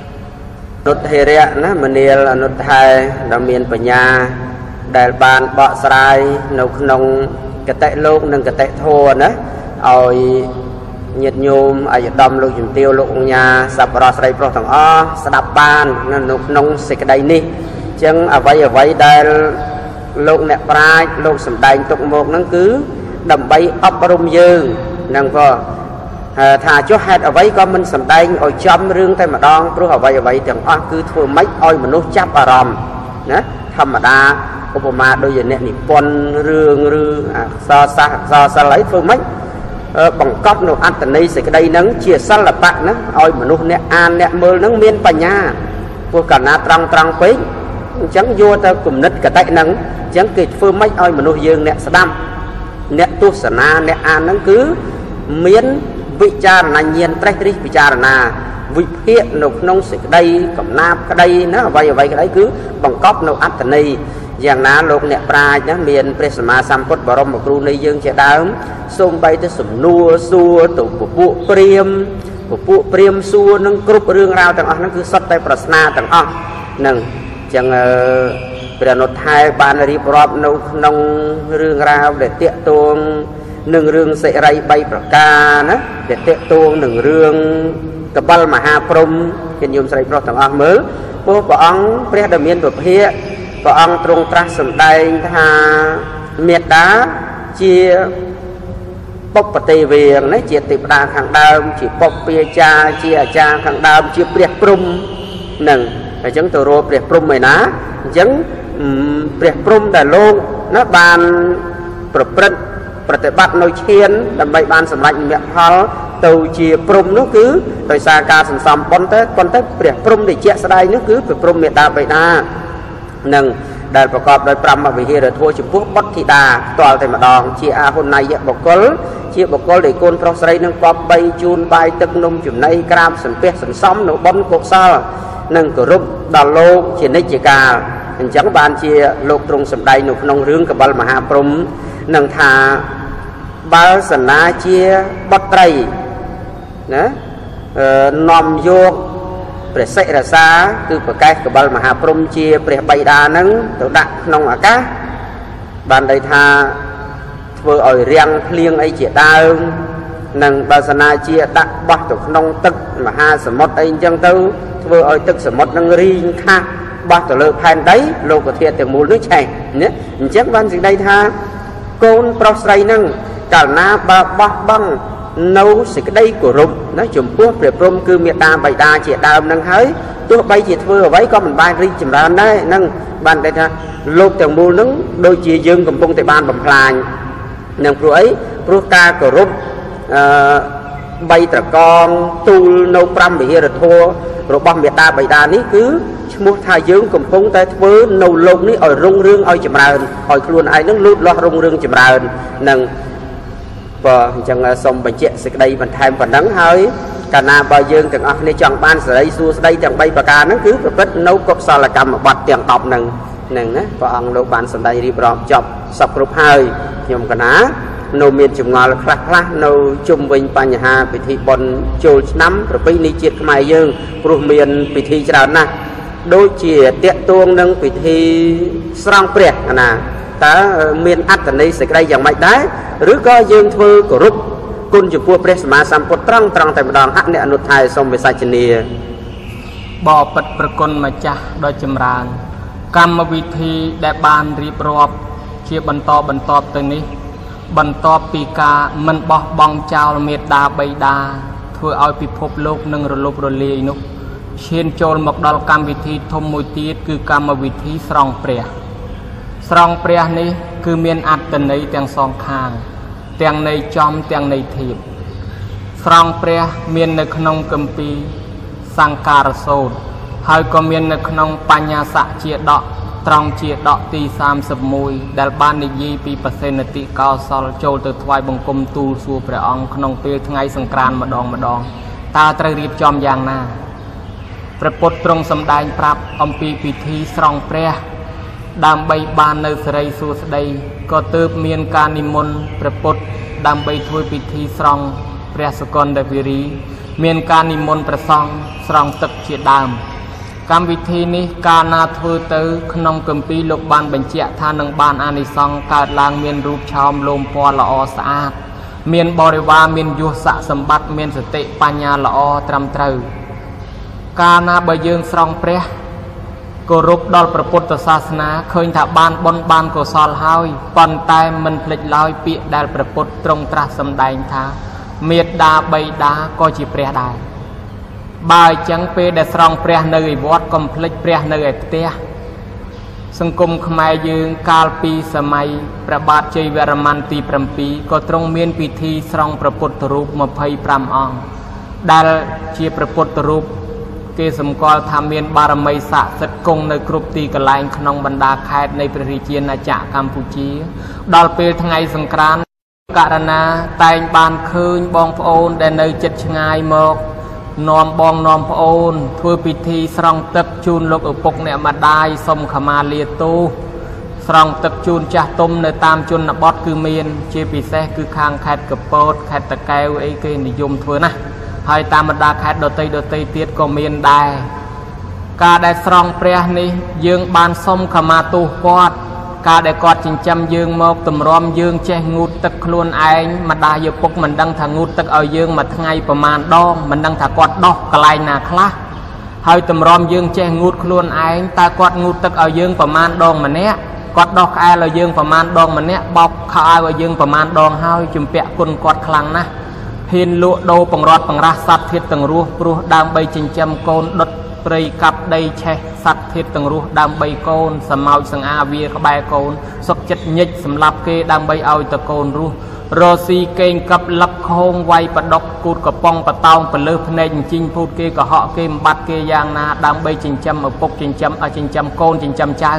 ណាមនាលអនុថែដែលមានបញ្ញាដែលបានបកស្រាយនៅក្នុងកតិលោកនិងកតិធម៌ណាឲ្យញាតិញោមអាយឧត្តមលោកជំទាវលោកអញ្ញាសប្បុរសស្រីប្រុសទាំងអស់ស្ដាប់បាននៅក្នុងសេចក្តីនេះអញ្ចឹងអ្វីដែលលោកអ្នកប្រាជ្ញលោកសម្ដែងទុកមកហ្នឹងគឺដើម្បីអប់រំយើងហ្នឹងក៏ថាចុះហេតុអ្វីក៏មិនសម្ដែងឲ្យចំរឿងតែម្ដងព្រោះអ្វីទាំងអស់គឺធ្វើម៉េចឲ្យមនុស្សចាប់អារម្មណ៍ណាធម្មតាឧបមាដូចជាអ្នកនិពន្ធរឿងឬអក្សរសាស្ត្រអក្សរសិល្ប៍អីធ្វើម៉េចបង្កប់នៅអត្តន័យសេចក្តីហ្នឹងជាសិល្បៈណាឲ្យមនុស្សអ្នកអានអ្នកមើលហ្នឹងមានបញ្ញាព្រោះកាលណាត្រង់ពេកអញ្ចឹងយកទៅគំនិតកតិហ្នឹងអញ្ចឹងគេធ្វើម៉េចឲ្យមនុស្សយើងអ្នកស្ដាប់អ្នកទស្សនាអ្នកអានហ្នឹងគឺមានវិចារណញ្ញាណត្រេះរិះពិចារណាវិភាគនៅក្នុងសេចក្តីកំណាព្យក្តីណាអ្វីក្តីគឺបង្កប់នៅអត្តន័យយ៉ាងណាលោកអ្នកប្រាជ្ញណាមានព្រះសម្មាសម្ពុទ្ធបរមគ្រូនៃយើងជាដើមសូម្បីតែសំណួរសួរទៅពពួកព្រាហ្មណ៍សួរនឹងគ្រប់រឿងរ៉ាវទាំងអស់ហ្នឹងគឺសុទ្ធតែប្រស្នាទាំងអស់ហ្នឹងអញ្ចឹងព្រះនុថែបានរៀបរាប់នៅក្នុងរឿងរ៉ាវដែលតាក់ទងនឹងរឿងសិរី3ប្រការណាដែលតាក់ទងនឹងរឿងកបិលមហាព្រហ្មជាញោមស្រីប្រុសទាំងអស់មើលព្រោះព្រះអង្គព្រះដែលមានពភាកព្រះអង្គទ្រង់ត្រាស់សម្ដែងថាមេត្តាជាបុព្វទេវៀងណាជាទេវតាខាងដើមជាបុព្វាចារ្យជាអាចារ្យខាងដើមជាព្រះព្រហ្មនឹងអញ្ចឹងទៅរកព្រះព្រហ្មឯណាអញ្ចឹងព្រះព្រហ្មដែលលោកណាបានប្រព្រឹត្តប្រតិបត្តិនៅឈានដើម្បីបានសម្រេចមគ្គផលទៅជាព្រហ្មនោះគឺដោយសារការសន្សំបុណ្យទៅប៉ុន្តែព្រះព្រហ្មដែលជាក់ស្ដែងនោះគឺព្រះព្រហ្មមេត្តាបិតានឹងដែលប្រកបដោយ5វិហារធម៌ចំពោះបុត្រធីតាផ្ទាល់តែម្ដងជាអាហ៊ុនណាយៈបុគ្គលជាបុគ្គលដែលកូនប្រុសស្រីនឹងគប្បីជូនបាយទឹកនំចំណីក្រាបសំពះសន្សំនៅបុណ្យកុសលនិងគោរពដល់លោកជានិច្ចកាលអញ្ចឹងបានជាលោកទ្រង់សម្ដែងនៅក្នុងរឿងកបិលមហាព្រហ្មនឹងថាបើសនាជាបុត្រីណានាំយកព្រះសិរសាគឺប្រកែកកបិលមហាព្រហ្មជាព្រះបិតានឹងទៅដាក់ក្នុងអាកាសបានន័យថាធ្វើឲ្យរាំងភ្លៀងអីជាដើមនិងបើសនាជាដាក់បោះទៅក្នុងទឹកមហាសមុទ្រអីអញ្ចឹងទៅធ្វើឲ្យទឹកសមុទ្រនឹងរីងខាស់បោះទៅលើផែនដីលោកធាតុទាំងមូលនោះឆេះណាអញ្ចឹងបានសេចក្តីថាកូនប្រុសស្រីនឹងកាលណាបើបោះបង់នៅសេចក្តីគោរពណាចំពោះព្រះព្រហ្មគឺមេត្តាបិតាជាដើមនឹងហើយទោះបីជាធ្វើអ្វីក៏មិនបានរីកចម្រើនដែរនឹងបានតែថាលោកទាំងមូលនឹងដូចជាយើងកំពុងតែបានបំផ្លាញនឹងព្រោះអីព្រោះការគោរព3ត្រកងទូលនៅ5វិហារធម៌របស់មេត្តាបិតានេះគឺឈ្មោះថាយើងកំពុងតែធ្វើនៅលោកនេះឲ្យរុងរឿងឲ្យចម្រើនឲ្យខ្លួនឯងនឹងលូតលាស់រុងរឿងចម្រើននឹងបើអញ្ចឹងសូមបញ្ជាក់សេចក្តីបន្ថែមប៉ុណ្ណឹងហើយកាលណាបើយើងទាំងអស់គ្នាចង់បានសេរីសួស្តីទាំង3ប្រការហ្នឹងគឺប្រព្រឹត្តនៅកុសលកម្មបត្តិទាំង10ហ្នឹងណាព្រះអង្គលោកបានសម្ដែងរៀបរាប់ចប់សពគ្រប់ហើយខ្ញុំកណានៅមានចម្ងល់ខ្លះនៅជុំវិញបញ្ហាពិធីបុណ្យចូលឆ្នាំប្រពៃណីជាតិខ្មែរយើងព្រោះមានពិធីច្រើនណាស់ដូចជាតាក់ទងនឹងពិធីស្រង់ព្រះណាតើមានអត្ថន័យសេចក្តីយ៉ាងម៉េចដែរឬក៏យើងធ្វើគោរពគុណចំពោះព្រះសម្មាសម្ពុទ្ធត្រង់តែម្ដងអនុអនុថែសូមវិសាចនាបបិទ្ធប្រគុណម្ចាស់ដ៏ចម្រើនកម្មវិធីដែលបានរៀបរាប់ជាបន្តទៅនេះបន្ទាប់ពីការមិនបោះបង់ចោលមេត្តាបិតាធ្វើឲ្យពិភពលោកនឹងរលប់រលាយនោះឈានចូលមកដល់កម្មវិធីធំមួយទៀតគឺកម្មវិធីស្រង់ព្រះនេះគឺមានអត្ថន័យទាំងសងខាងទាំងន័យចំទាំងន័យធៀបស្រង់ព្រះមាននៅក្នុងគម្ពីរសង្ការសូត្រហើយក៏មាននៅក្នុងបញ្ញសៈជាដកត្រង់ជាដកទី31ដែលបាននិយាយពីប្រសិទ្ធិកោសលចូលទៅថ្វាយបង្គំទូលសួរព្រះអង្គក្នុងពេលថ្ងៃសង្ក្រានម្ដងតើត្រូវរៀបចំយ៉ាងណាព្រះពុទ្ធទ្រង់សម្ដែងប្រាប់អំពីពិធីស្រង់ព្រះដើម្បីបាននៅសេរីសួស្តីក៏ទើបមានការនិមន្តព្រះពុទ្ធដើម្បីធ្វើពិធីស្រង់ព្រះសុគន្ធវិរីមានការនិមន្តព្រះសង្ឃស្រង់ទឹកជាដើមកម្មវិធីនេះកាលណាធ្វើទៅក្នុងគម្ពីរលោកបានបញ្ជាក់ថានឹងបានអានិសង្សកើតឡើងមានរូបឆោមលោមពណ៌ល្អស្អាតមានបរិវារមានយសស័កសម្បត្តិមានសតិបញ្ញាល្អត្រឹមត្រូវកាលណាបើយើងស្រង់ព្រះគោរពដល់ព្រះពុទ្ធសាសនាឃើញថាបានបុណ្យបានកុសលហើយប៉ុន្តែមិនភ្លេចឡើយពាក្យដែលព្រះពុទ្ធទ្រង់ត្រាស់សម្ដែងថាមេត្តាបិតាក៏ជាព្រះដែរបើអញ្ចឹងពេលដែលស្រង់ព្រះនៅឯវត្តកុំភ្លេចព្រះនៅឯផ្ទះសង្គមខ្មែរយើងកាលពីសម័យព្រះបាទជ័យវរ្ម័នទី7ក៏ទ្រង់មានពិធីស្រង់ព្រះពុទ្ធរូប25អង្គដែលជាព្រះពុទ្ធរូបគេសម្គាល់ថាមានបារមីស័ក្តិសិទ្ធិគង់នៅគ្រប់ទីកន្លែងក្នុងបណ្ដាខេត្តនៃព្រះរាជាណាចក្រកម្ពុជាដល់ពេលថ្ងៃសង្ក្រាន្តករណាតែងបានឃើញបងប្អូនដែលនៅជិតឆ្ងាយមកនាំបងនាំប្អូនធ្វើពិធីស្រង់ទឹកជូនលោកឪពុកអ្នកម្ដាយសុំខមាលាទោសស្រង់ទឹកជូនចាស់ទុំនៅតាមជនបទគឺមានជាពិសេសគឺខាងខេត្តកពតខេត្តតាកែវអីគេនិយមធ្វើណាស់ហើយតាមបណ្ដាខេត្តដទៃទៀតក៏មានដែរការដែលស្រង់ព្រះនេះយើងបានសុំខមាទោសគាត់ការដែលគាត់ចិញ្ចឹមយើងមកទម្រាំយើងចេះងូតទឹកខ្លួនឯងម្ដាយឪពុកមិនដឹងថាងូតទឹកឲ្យយើងមួយថ្ងៃប្រមាណដងមិនដឹងថាគាត់ដោះកន្លែងណាខ្លះហើយទម្រាំយើងចេះងូតខ្លួនឯងតើគាត់ងូតទឹកឲ្យយើងប្រមាណដងម្នាក់គាត់ដោះក្អែលឲ្យយើងប្រមាណដងម្នាក់បោកខោឲ្យយើងប្រមាណដងហើយជំពាក់គុណគាត់ខ្លាំងណាស់ហ៊ានលក់ដូរបង្រត់បង្រាស់សត្វធាតុទាំងរស់ព្រោះដើម្បីចិញ្ចឹមកូនដុតព្រៃកាប់ដីឆេះសត្វធាតុទាំងរស់ដើម្បីកូនសម្ោចសង្អាវាក្បែរកូនសុកចិត្តញិចសម្លាប់គេដើម្បីឲ្យតកូនរស់រស៊ីកេងកັບលឹកខោងវាយបដុកគូតកំប៉ុងបតោងបលើសភ្នែកអញ្ជីងពូតគេកុហកគេបំបត្តិគេយ៉ាងណាដើម្បីចិញ្ចឹមឪពុកចិញ្ចឹមកូនចិញ្ចឹមចៅ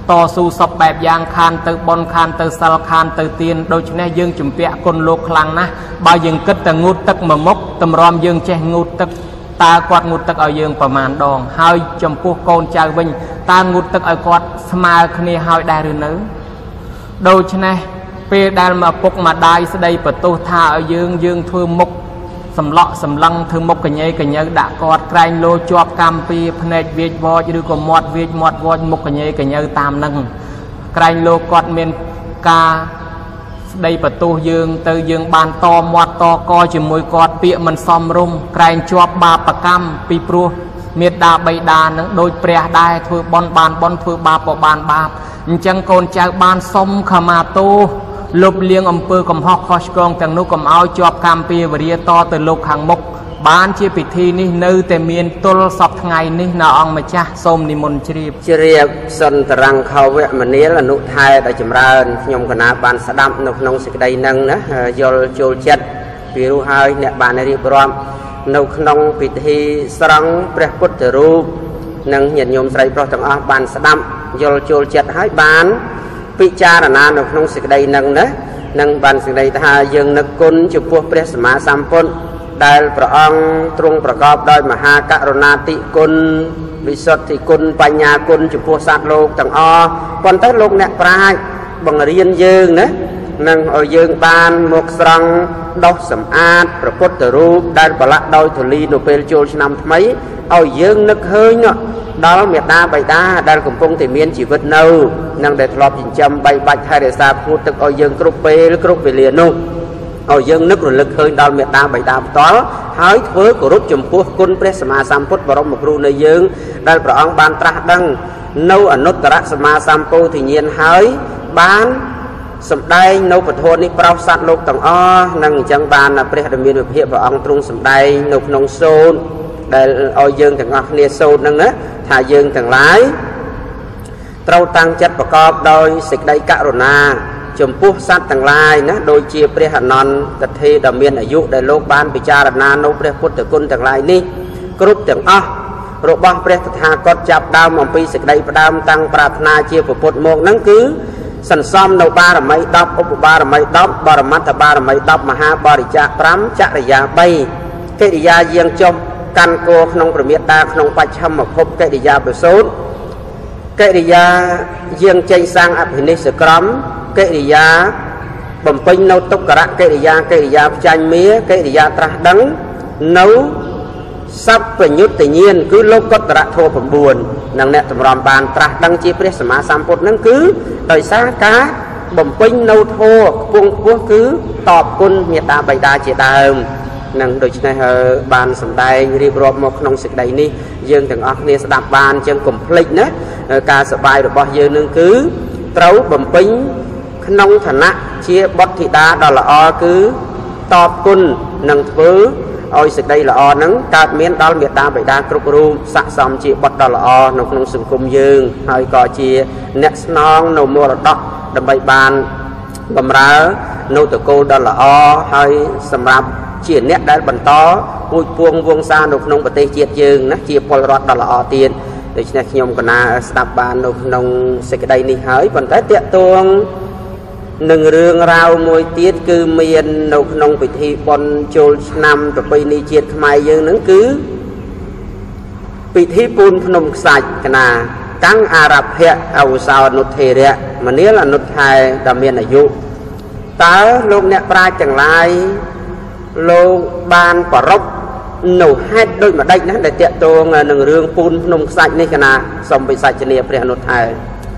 ต่อสู้สอบแบบยางคานเตอร์บอลคานเตอร์ซัลคานเตอร์เตียนโดยเฉพาะยังจุ่มเปียคนโลกคลังนะบายังกึศแต่งูตึกมะมกตำรอมยังเจงูตึกตากอดงูตึกเอายังประมาณดองหายจมพวกโกนใจวิ่งตางูตึกเอากอดสมาคณีหายได้หรือเนื้อโดยเฉพาะเปดาลมาปกมาได้สดายประตูท่าเอายังเทือมกสำเลาะสำลังเธอมกกันยัยด่ากอดไกรโลจอบกำปีพเนจเวียดวอดหรือก็มอดเวียดมอดวอดมกกันยัยตามนั่งไกรโลกอดเมนกาได้ประตูยืงเตยยืงบานตอมอดตอกอจมวยกอดเปียมันซอมรุมไกรจอบบาปกรรมปีปลัวเมียดาใบดานังโดยเปรียได้เถือบอลบานบอลเถือบาปบานบาปจังโกนจากบานสมขมาตูลบเลี้ยงอำเภอกำฮอกคอชกองแต่งนุกำเอาจอบคำปีวเรียต่อแต่โลกขังมกบ้านเชี่ยปิธีนี่เนื้อแต่เมียนตุลสอบไงนี่นาองมาจ้าส้มนิมนต์เชียบสันตรังเขาเวมันนี้ละนุไทยแต่จำเริญยมคณะบานสดับนกนงสิกใดนังนะยลโจลเจ็ดปีรู้หายเนี่ยบานในรีบรอมนกนงปิธีสรังเปรพุทธรูปนังเห็นยมใส่เพราะต่างบานสดับยลโจลเจ็ดหายบานพิจารณานกนงสิกใดนังนะนังบานสิกใดทายังนักกุลจุพวกเปรสมาสัมพุนได้พระองค์ตรงประกอบโดยมหากรุณาธิคุณวิสุทธิคุณปัญญาคุณจุพวกสัตว์โลกต่างปนเตโลกเนี่ยปลายบังเรียนยืงนะนังเอายืงบานหมกสรังดอกสำอาดพระพุทธรูปได้ประละโดยถุลีนุเปลโจชนำทำไมเอายืงนึกเฮยเนาะดาวเมียดาใบดาได้กำปงแต่เมียนชีวิตเน่านังได้ทลอบจินจำใบใบไทยได้ทราบพูดตึกเอายืงกรุบเปลกรุบเปลี่ยนนุ่งเอายังนึกหรือลึกเคยดาวเมียดาใบดาตอลหายเถื่อกรุบจมพูกุลเปรสมาสัมพุทธบรมครูในยังได้พระองค์บานตรัสดังนูอนุตตรสมาสัมปูที่เยียนหายบานสำได้นูปฐนิปราสัตโลกต่างนั่งจังบานเปรตมีวิเพียพระองค์ตรงสำได้นูนงโซนได้เอายังต่างเนียโซนนั่งนะถ่ายยังต่างหลายเราตั้งจัดประกอบโดยสิกได้กรุณาจมพูสัตว์ต่างหลายนะโดยเจียเปรียหนอนตะเทดเมียนอายุได้โลกบ้านปิจารณาโนเปรียพุทธกุลต่างหลายนี่กรุบต่างโรบเปรียตถากดจับดาวมปีสิกได้ประดามตั้งปรารถนาเจียปุตโมกนั่นคือสันซ้อมโนบารมัยดับอุปบารมัยดับบารมัตบารมัยดับมหาบริจาพรัมจริยาใบเกติยาเยียงจมกันโกขนงประเมียตาขนงปัจฉมภพเกติยาประสูตรเกติยาเยียงใจสร้างอภินิสกรมเกติยาบ่มปิงนตุกระเกติยาจันเมียเกติยาตรัสดังนสัพพยุตติเนียนคือโลกตระโทผบุญนังเนตรอมบานตรัสดังจีเปรสมาสัมพุทธนั่นคือโดยสากาบ่มปิงนโทพวงพวกคือตอบคุณเมตตาใบดาเจตามนังโดยเฉพาะบานสำได้รีบรอบมกนงสิกใดนี้ยังถึงออกเนสดับบานจังกลุ่มพลิกนะการสบายរបស់យើងនឹងគឺត្រូវបំពេញក្នុងឋានៈជាបុត្រធីតាដ៏ល្អគឺតបគុណនឹងធ្វើឲ្យសេចក្តីល្អហ្នឹងកើតមានដល់មេត្តាបិតាគ្រប់រូបស័ក្តិសមជាបុត្រដ៏ល្អនៅក្នុងសង្គមយើងហើយក៏ជាអ្នកស្នងនៅមរតកដើម្បីបានបម្រើនៅតកូលដ៏ល្អហើយសម្រាប់ជាអ្នកដែលបន្តពូជពងវង្សានៅក្នុងប្រទេសជាតិយើងណាជាពលរដ្ឋដ៏ល្អទៀតដូច្នេះខ្ញុំកណាស្ដាប់បាននៅក្នុងសេចក្តីនេះហើយប៉ុន្តែតាក់ទងនឹងរឿងរ៉ាវមួយទៀតគឺមាននៅក្នុងពិធីបុណ្យចូលឆ្នាំប្រពៃណីជាតិខ្មែរយើងហ្នឹងគឺពិធីពូនភ្នំខ្សាច់កណាកាំងអារភៈអវសោនុធេរៈមនាលអនុថែដែលមានអាយុតើលោកអ្នកប្រាជ្ញទាំងឡាយលោកបានប្ររពនៅហេតុដូចម្ដេចណាដែលតាក់ទងនឹងរឿងពូនភ្នំខ្សាច់នេះកណាសូមវិសាចនាព្រះអនុថែ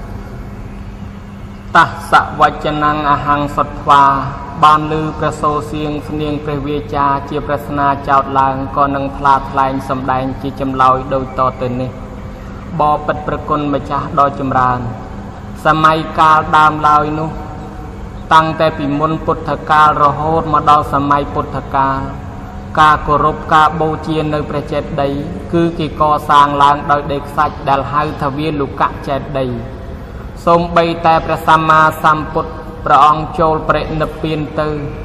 តាសវចនាងអហង្សត្វាបានលឺព្រះសូរសៀងស្នៀងព្រះវាចាជាប្រស្នាចោតឡើងក៏នឹងផ្លាថ្លែងសម្ដែងជាចម្លើយដូចតទៅនេះបបិទ្ធប្រគុណម្ចាស់ដ៏ចម្រើនសម័យកាលដើមឡើយនោះតាំងតែពីមុនពុទ្ធកាលរហូតមកដល់សម័យពុទ្ធកាលការគោរពការបូជានៅព្រះចេតិយគឺគេកសាងឡើងដោយដីខ្សាច់ដែលហៅថាវាលុកចេតិយសូម្បីតែព្រះសម្មាសម្ពុទ្ធព្រះអង្គចូលបរិនិព្វានទៅ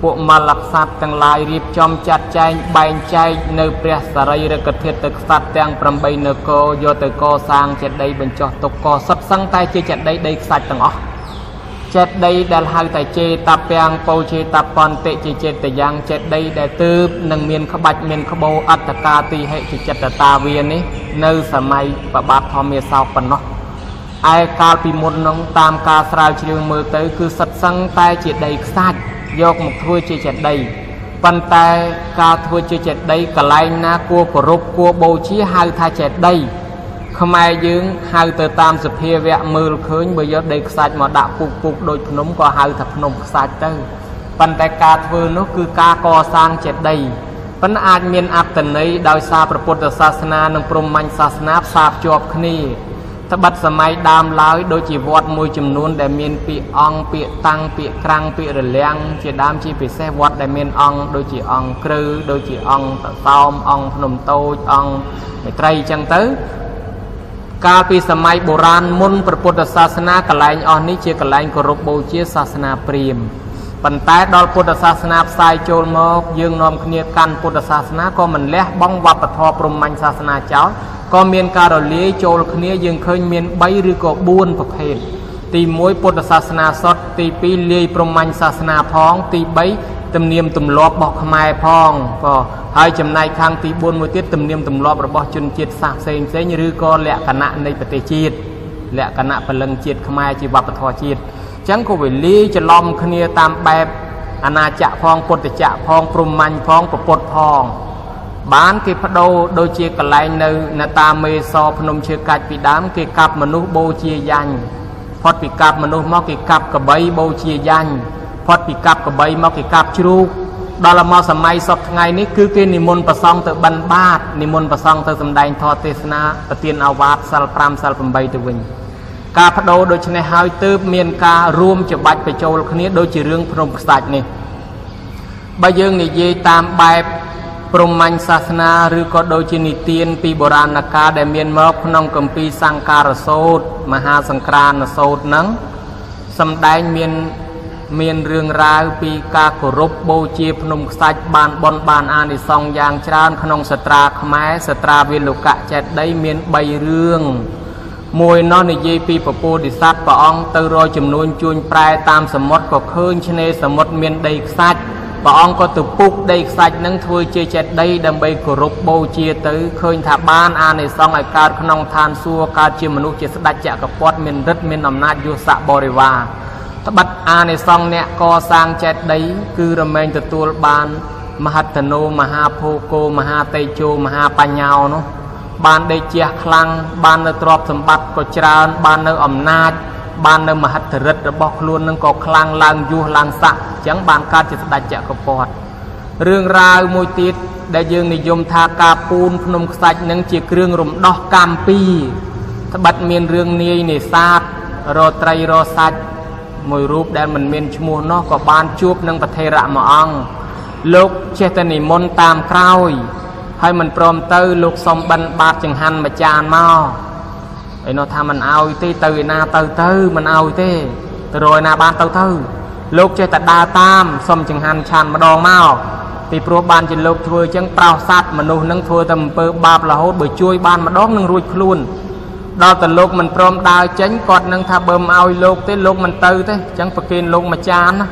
ពួកមលក្ស័តទាំងឡាយរៀបចំចាត់ចែងបែងចែកនៅព្រះសរីរកធាតុទឹកខ្សាត់ទាំង8នគរយកទៅកសាងចេតិយបញ្ចុះទុកក៏សុទ្ធសឹងតែជាចេតិយដីខ្សាច់ទាំងអស់ចេតិយដែលហៅតែចេតពាំងពោចេតបន្តិជាចេតយ៉ាងចេតិយដែលទើបនឹងមានក្បាច់មានក្បូរអត្តកាទីហិជាចិត្តតាវានេះនៅសម័យបបាទធម្មាសោកប៉ុណ្ណោះឯកាលពីមុននោះតាមការស្រាវជ្រាវមើលទៅគឺសុទ្ធសឹងតែជាដីខ្សាច់យកមកធ្វើជាចេតិយប៉ុន្តែការធ្វើជាចេតិយកន្លែងណាគួរគោរពគួរបូជាហៅថាចេតិយខ្មែរយើងហៅទៅតាមសភាវៈមើលឃើញបើយកដីខ្សាច់មកដាក់ពុកដូចភ្នំក៏ហៅថាភ្នំខ្សាច់ទៅប៉ុន្តែការធ្វើនោះគឺការកសាងចេតិយប៉ុន្តែអាចមានអត្តន័យដោយសារព្រះពុទ្ធសាសនានិងព្រហ្មញ្ញសាសនាផ្សារភ្ជាប់គ្នាត្បិតសម័យដើមឡើយដូចជាវត្តមួយចំនួនដែលមានពាក្យអង្គពាក្យតាំងពាក្យក្រាំងពាក្យរលាំងជាដើមជាពិសេសវត្តដែលមានអង្គដូចជាអង្គក្រឺដូចជាអង្គតសោមអង្គភ្នំតូចអង្គមេត្រីអញ្ចឹងទៅកាលពីសម័យបុរាណមុនព្រះពុទ្ធសាសនាកន្លែងអស់នេះជាកន្លែងគោរពបូជាសាសនាព្រាហ្មណ៍ប៉ុន្តែដល់ពុទ្ធសាសនាផ្សាយចូលមកយើងនាំគ្នាកាន់ពុទ្ធសាសនាក៏មិនលះបង់វប្បធម៌ព្រហ្មញ្ញសាសនាចោលក៏មានការរលាយចូលគ្នាយើងឃើញមាន3ឬក៏4ប្រភេទទី1ពុទ្ធសាសនាសុទ្ធទី2លាយព្រហ្មញ្ញសាសនាផងទី3ទំនៀមទម្លាប់របស់ខ្មែរផងក៏ហើយចំណែកខាងទី4មួយទៀតទំនៀមទម្លាប់របស់ជនជាតិសាសន៍ផ្សេងឬក៏លក្ខណៈនៃប្រទេសជាតិលក្ខណៈពលឹងជាតិខ្មែរជាវប្បធម៌ជាតិអញ្ចឹងក៏វាលាយច្រឡំគ្នាតាមបែបអាណាចក្រផងពុទ្ធចក្រផងព្រហ្មញ្ញផងពុទ្ធផងបានគេបដូរដូចជាកន្លែងនៅនតាមេសភ្នំឈើកាច់ពីដើមគេកាប់មនុស្សបូជាយ៉ាញ់ផុតពីកាប់មនុស្សមកគេកាប់កបីបូជាយ៉ាញ់ផុតពីកាប់កបីមកគេកាប់ជ្រូកដល់មកសម័យសពថ្ងៃនេះគឺគេនិមន្តប្រសង់ទៅបិណ្ឌបាតនិមន្តប្រសង់ទៅសម្ដែងធម៌ទេសនាប្រទានអាវាតសិល5សិល8ទៅវិញការបដូរដូច្នេះហើយទើបមានការរួមច្បាច់បញ្ចូលគ្នាដូចជារឿងភ្នំខ្សាច់នេះបើយើងនិយាយតាមបែបព្រហ្មញ្ញសាសនាឬក៏ដូចជានិទានពីបុរាណកាលដែលមានមកក្នុងគម្ពីរសង្ការសូត្រមហាសង្ក្រានសូត្រហ្នឹងសម្ដែងមានរឿងរ៉ាវពីការគោរពបូជាភ្នំខ្សាច់បានបន់បានអានិសង្សយ៉ាងច្រើនក្នុងសត្រាខ្មែរសត្រាវិលោកៈចេតិយមាន3រឿងមួយនោះនិយាយពីពពោធិសត្វព្រះអង្គទៅរកចំនួនជួញប្រែតាមសមុទ្រក៏ឃើញឆ្នេរសមុទ្រមានដីខ្សាច់ព្រះអង្គក៏ទៅពុកដីខ្សាច់នឹងធ្វើជាចេតិយដើម្បីគោរពបូជាទៅឃើញថាបានអានិសង្សឲ្យកើតក្នុងឋានសួគ៌កើតជាមនុស្សជាស្ដេចចក្រពត្តិមានឫទ្ធិមានអំណាចយុស័កបរិវារត្បិតអានិសង្សអ្នកកសាងចេតិយគឺរមែងទទួលបានមហត្តនោមហាភោគោមហាតេជោមហាបញ្ញោនោះបានដេកជះខ្លាំងបាននៅទ្រព្យសម្បត្តិក៏ច្រើនបាននៅអំណាចបាននៅមហិទ្ធិឫទ្ធិរបស់ខ្លួននឹងក៏ខ្លាំងឡើងយុះឡើងស័ក្តិអញ្ចឹងបានកើតជាស្ដេចចក្រពត្តិរឿងរ៉ាវមួយទៀតដែលយើងនិយមថាការពូនភ្នំខ្សាច់នឹងជាគ្រឿងរំដោះកម្មពីត្បិតមានរឿងនាយនេសាទរត្រីរសាច់មួយរូបដែលមិនមានឈ្មោះនោះក៏បានជួបនឹងប្រធេរៈមួយអង្គលោកចេះតែនិមន្តតាមក្រោយហើយមិនព្រមទៅលោកសុំបិណ្ឌបាតចង្ហាន់មួយចានមកឯនោះថាមិនអោយទេទៅឯណាទៅមិនអោយទេទៅរយណាបានទៅលោកចេះតែដើរតាមសុំចង្ហាន់ឆានម្ដងមកពីព្រោះបានជាលោកធ្វើអញ្ចឹងប្រោសសัตว์មនុស្សនឹងធ្វើតែអំពើបាបរហូតបើជួយបានម្ដងនឹងរួចខ្លួនដល់តែលោកមិនព្រមដើរចេញគាត់នឹងថាបើមិនអោយលោកទេលោកមិនទៅទេអញ្ចឹងប្រគេនលោកមួយចានណា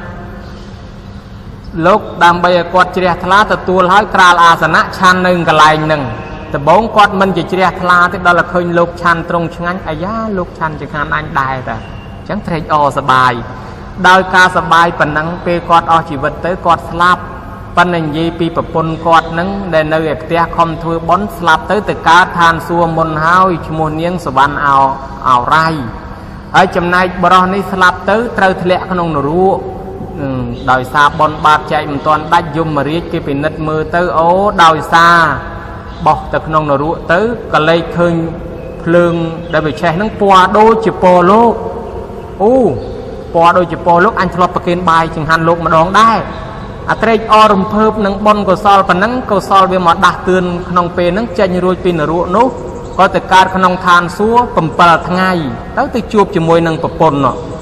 លោកដើម្បីឲ្យគាត់ជ្រះថ្លាទទួលហើយក្រាលអាសនៈឆាននៅកន្លែងហ្នឹងដំបូងគាត់មិនជាជ្រះថ្លាទេដល់តែឃើញលោកឆាន់ត្រង់ឆ្ងាញ់អាយ៉ាលោកឆាន់ចង្ហាន់អញដែរតាអញ្ចឹងត្រេកអរសប្បាយដោយការសប្បាយប៉ុណ្ណឹងពេលគាត់អស់ជីវិតទៅគាត់ស្លាប់ប៉ុន្តែនិយាយពីប្រពន្ធគាត់នឹងដែលនៅឯផ្ទះខំធ្វើបុណ្យស្លាប់ទៅកើតឋានសួគ៌មុនហើយឈ្មោះនាងសវណ្ណអរ៉ៃហើយចំណែកបរោះនេះស្លាប់ទៅត្រូវធ្លាក់ក្នុងនរកដោយសារបុណ្យបាបចែកមិនទាន់ដាច់យមរាជគេពិនិត្យមើលទៅអូដោយសារបោះទៅក្នុងនរកទៅក៏លេចឃើញភ្លើងដែលវាឆេះហ្នឹងពណ៌ដូចជាពណ៌លោកអូពណ៌ដូចជាពណ៌លោកអញធ្លាប់ប្រគេនបាយចង្ហាន់លោកម្ដងដែរអាត្រេកអររំភើបនឹងបុណ្យកុសលប៉ុណ្ណឹងកុសលវាមកដាស់តឿនក្នុងពេលហ្នឹងចេញរួចពីនរកនោះក៏ទៅកើតក្នុងឋានសួគ៌7ថ្ងៃទៅជួបជាមួយនឹងប្រពន្ធនោះ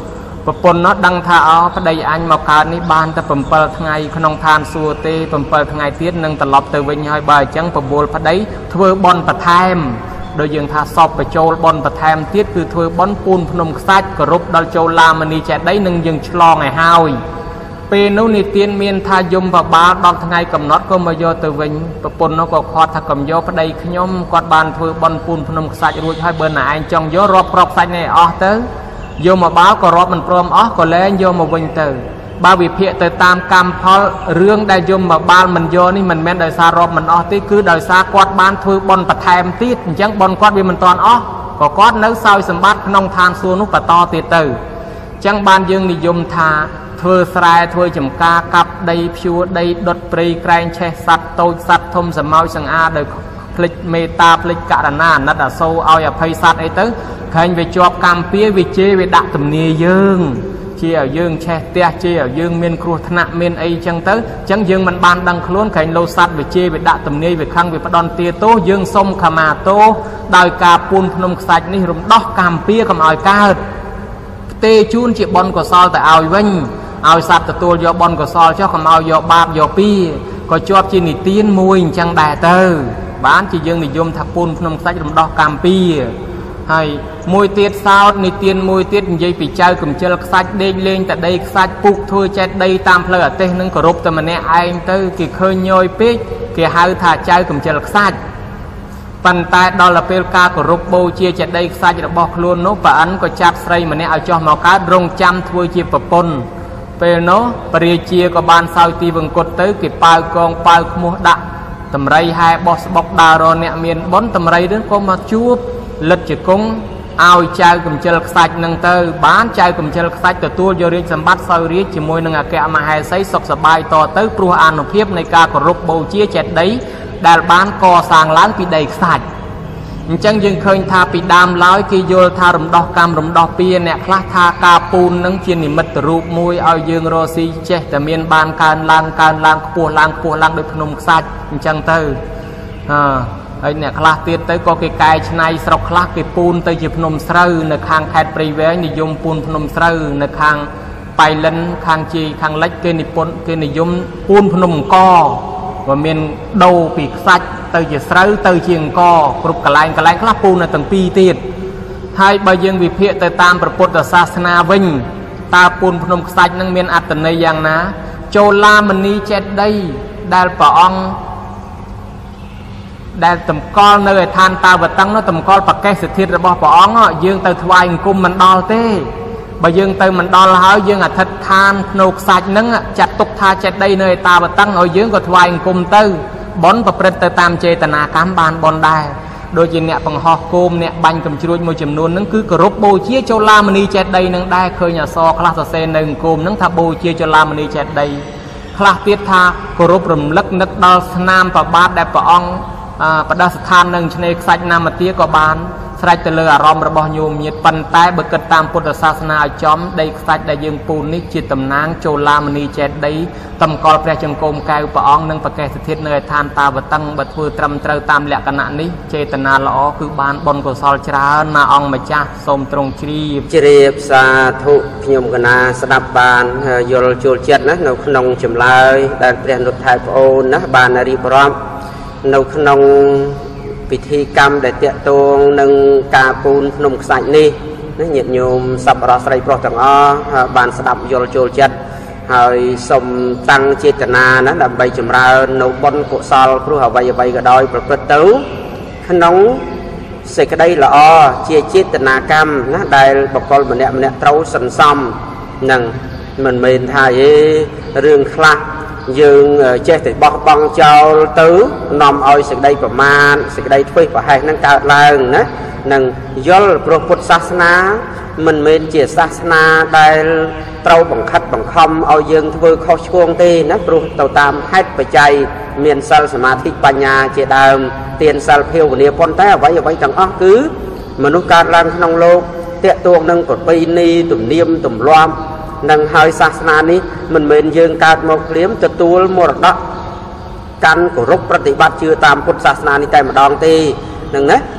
pun nó đăng thả ở đây anh mà cả ní ban ta bầm bờ ngày không than xua tê bầm bờ ngày tiết nâng tập từ bên hai bài chẳng bầm bồn phát đấy thưa bon bật tham đôi dường thả sọp và châu bon bật tham tiết cứ thưa bón pun phun sách cờ rúp đal châu la mà đi chạy đấy nâng dừng lo ngày hao pe nô ni tiên miên tha yum và ba đòn ngày cầm nót có mà do từ vinh pun nó có khoa thà cầm do phát đây nhóm quạt bàn thưa bon pun phun sách rồi hai bên này anh trong gió rọp sách này tới vô mà báo có rọp mình prom có lẽ vô mà vinh từ ba vị phiệ từ tam cam phó rương đại vô mà ba mình vô ni mình men đời xa rọp mình tí cứ đời xa quát ban thôi bon bật thèm tiết chẳng bon quát vì mình toàn có quát nếu sao sầm bát nông than xua nút và to tiệt từ chẳng ban dương đi dùng thà thưa sài thưa chấm ca cặp đây pure đây đột pri cày che sắt tôi sắt thôm sầm mau sang a đời phịch meta phịch cả na nát đã sâu ao ya phay sắt ấy tới khanh về chọp cam pía về chê về đặt tầm nia dương chia ở dương che tia chia ở dương miền cua thạnh miền ấy chẳng tới chẳng dương mình ban đăng luôn khanh lâu sắt về chê về đặt tầm nia về khang về bắt đòn tia tố dương sông khama tố đòi cà pun phun sạch ní rụng đóc cam pía cầm ỏi ca tê chun chị bon của sol tại ỏi vinh ỏi sạch từ tua do bon của sol cho cầm ỏi do bạp do pi có chọp chi nị tiên mùi chẳng đại tơ bán chỉ dương thì dùng thạc pun phun sạch rụng đóc cam pía hay mùi tiết sao nị tiên mùi tiết dây bị chơi cầm chơi sạch đen lên tại đây sạch phục thôi chết đây tam phơi ở tây nâng cờ rụp tại mình nè anh tới kì khơi nhoi pít kì hai thà chơi cầm chơi sạch phần tai đó là pel ca của rụp bô chia chết đây sạch rồi bọc luôn nó và anh có chặt xây mình nè ao cho màu cá rong chăm thôi chia bờ pôn pel nó bria chia có ban sao ti vừng cột tới kì bao con bao mua đạn tầm ray hai boss bọc đào rồi nè miền bón tầm ray đến có mà chuột lật chỉ cũng ao chơi cầm chơi sạch nâng tơ bán chơi cầm chơi sạch từ tua vô riêng sắm bắt sau riêng chỉ môi nâng kẹo mà hai sấy sọc sập bài to tới pru an một phiếp này ca của rục bầu chia chẹt đấy đàn bán co sàng láng bị đầy sạch chẳng dừng khơi tha bị đam lái khi vô tha rầm đo cam rầm đo pia nè khla tha ca pun nâng chiên thì mật rụp môi ao dương rosi cheแต่miền ban can lang cua lang được phun sạch chẳng tơ ấy nè khla tiết tới có cái cài này sọc khla cái pun tới dịp nôm sơi nè khang khai pri vé thì dùng pun nôm sơi nè khang bay lên khang chi khang lách cái này dùng pun nôm co và miền đầu bị sạch tới dịp sơi tới chiềng co group cả lạnh khla pun là từng pi tiết hai bây giờ vì phiệ tới tamประពុទ្ធសាសនាវិញta pun nôm sạch năng miền ắt tận nàyយ៉ាងណាចូលឡាមនីចេតដីដែលព្រះអង្គដែលតំកល់នៅឯឋានតាវតឹងនោះតំកល់បកេសសិទ្ធិរបស់ព្រះអង្គយើងទៅថ្វាយអង្គមមិនដល់ទេបើយើងទៅមិនដល់ហើយយើងអធិដ្ឋានភ្នោខ្សាច់ហ្នឹងចាត់ទុកថាចេតដីនៅឯតាវតឹងឲ្យយើងក៏ថ្វាយអង្គមទៅបន់ប្រព្រឹត្តទៅតាមចេតនាកម្មបានបន់ដែរដូចជាអ្នកបង្ហោះគោមអ្នកបាញ់កំជ្រួចមួយចំនួនហ្នឹងគឺគោរពបូជាចូលឡាមនីចេតដីហ្នឹងដែរឃើញអសរខ្លះសរសេរនៅអង្គមហ្នឹងថាបូជាចូលឡាមនីចេតដីខ្លះទៀតថាគោរពរំលឹកនឹកដល់ស្នាមប្របាទដែលព្រះអង្គបដិស្ថាននឹងឆ្នេរខ្សាច់ណាមទាក៏បានស្រេចទៅលើអារម្មណ៍របស់ញោមញាតិប៉ុន្តែបើគិតតាមពុទ្ធសាសនាឲ្យចំដីខ្សាច់ដែលយើងពូននេះជាតំណាងចូលឡាមនីចេតដីតម្កល់ព្រះចង្កូមកែវព្រះអង្គនិងប្រកេសស្ថិតនៅឯឋានតាវតឹងបើធ្វើត្រឹមត្រូវតាមលក្ខណៈនេះចេតនាល្អគឺបានបុណ្យកុសលច្រើនណាអង្គម្ចាស់សូមទ្រង់ជ្រាបសាធុខ្ញុំកណាស្ដាប់បានយល់ចូលចិត្តណានៅក្នុងចម្លើយដែលព្រះនុថែប្អូនណាបានរៀបរាប់នៅក្នុងពិធីកម្មដែលតាក់ទងនឹងការពូនភ្នំខ្សាច់នេះញាតិញោមសប្បុរសស្រីប្រុសទាំងអស់បានស្ដាប់យល់ចូលចិត្តហើយសូមតាំងចេតនាណាដើម្បីចម្រើននៅបុណ្យកុសលព្រោះអ្វីក៏ដោយប្រព្រឹត្តទៅក្នុងសេចក្តីល្អជាចេតនាកម្មណាដែលបុគ្គលម្នាក់ត្រូវសន្សំនឹងមិនមែនថារឿងខ្លះយើងចេះតែបោះបង់ចោលទៅនាំឲ្យសេចក្តីប្រមាទសេចក្តីធ្វេសប្រហែសនឹងកើតឡើងណានឹងយល់ព្រោះពុទ្ធសាសនាមិនមែនជាសាសនាដែលត្រូវបង្ខិតបង្ខំឲ្យយើងធ្វើខុសឆ្គងទេណាព្រោះទៅតាមហេតុបច្ច័យមានសិលសមាធិបញ្ញាជាដើមទានសិលភាវនាប៉ុន្តែអ្វីទាំងអស់គឺមនុស្សកើតឡើងក្នុងលោកតាក់ទងនឹងប្រពៃណីទំនៀមទម្លាប់នឹងហើយសាសនានេះមិនមែនយើងកើតមកព្រាមទទួលមរតកកាន់គោរពប្រតិបត្តិជឿតាមពុទ្ធសាសនានេះតែម្ដងទេនឹងណា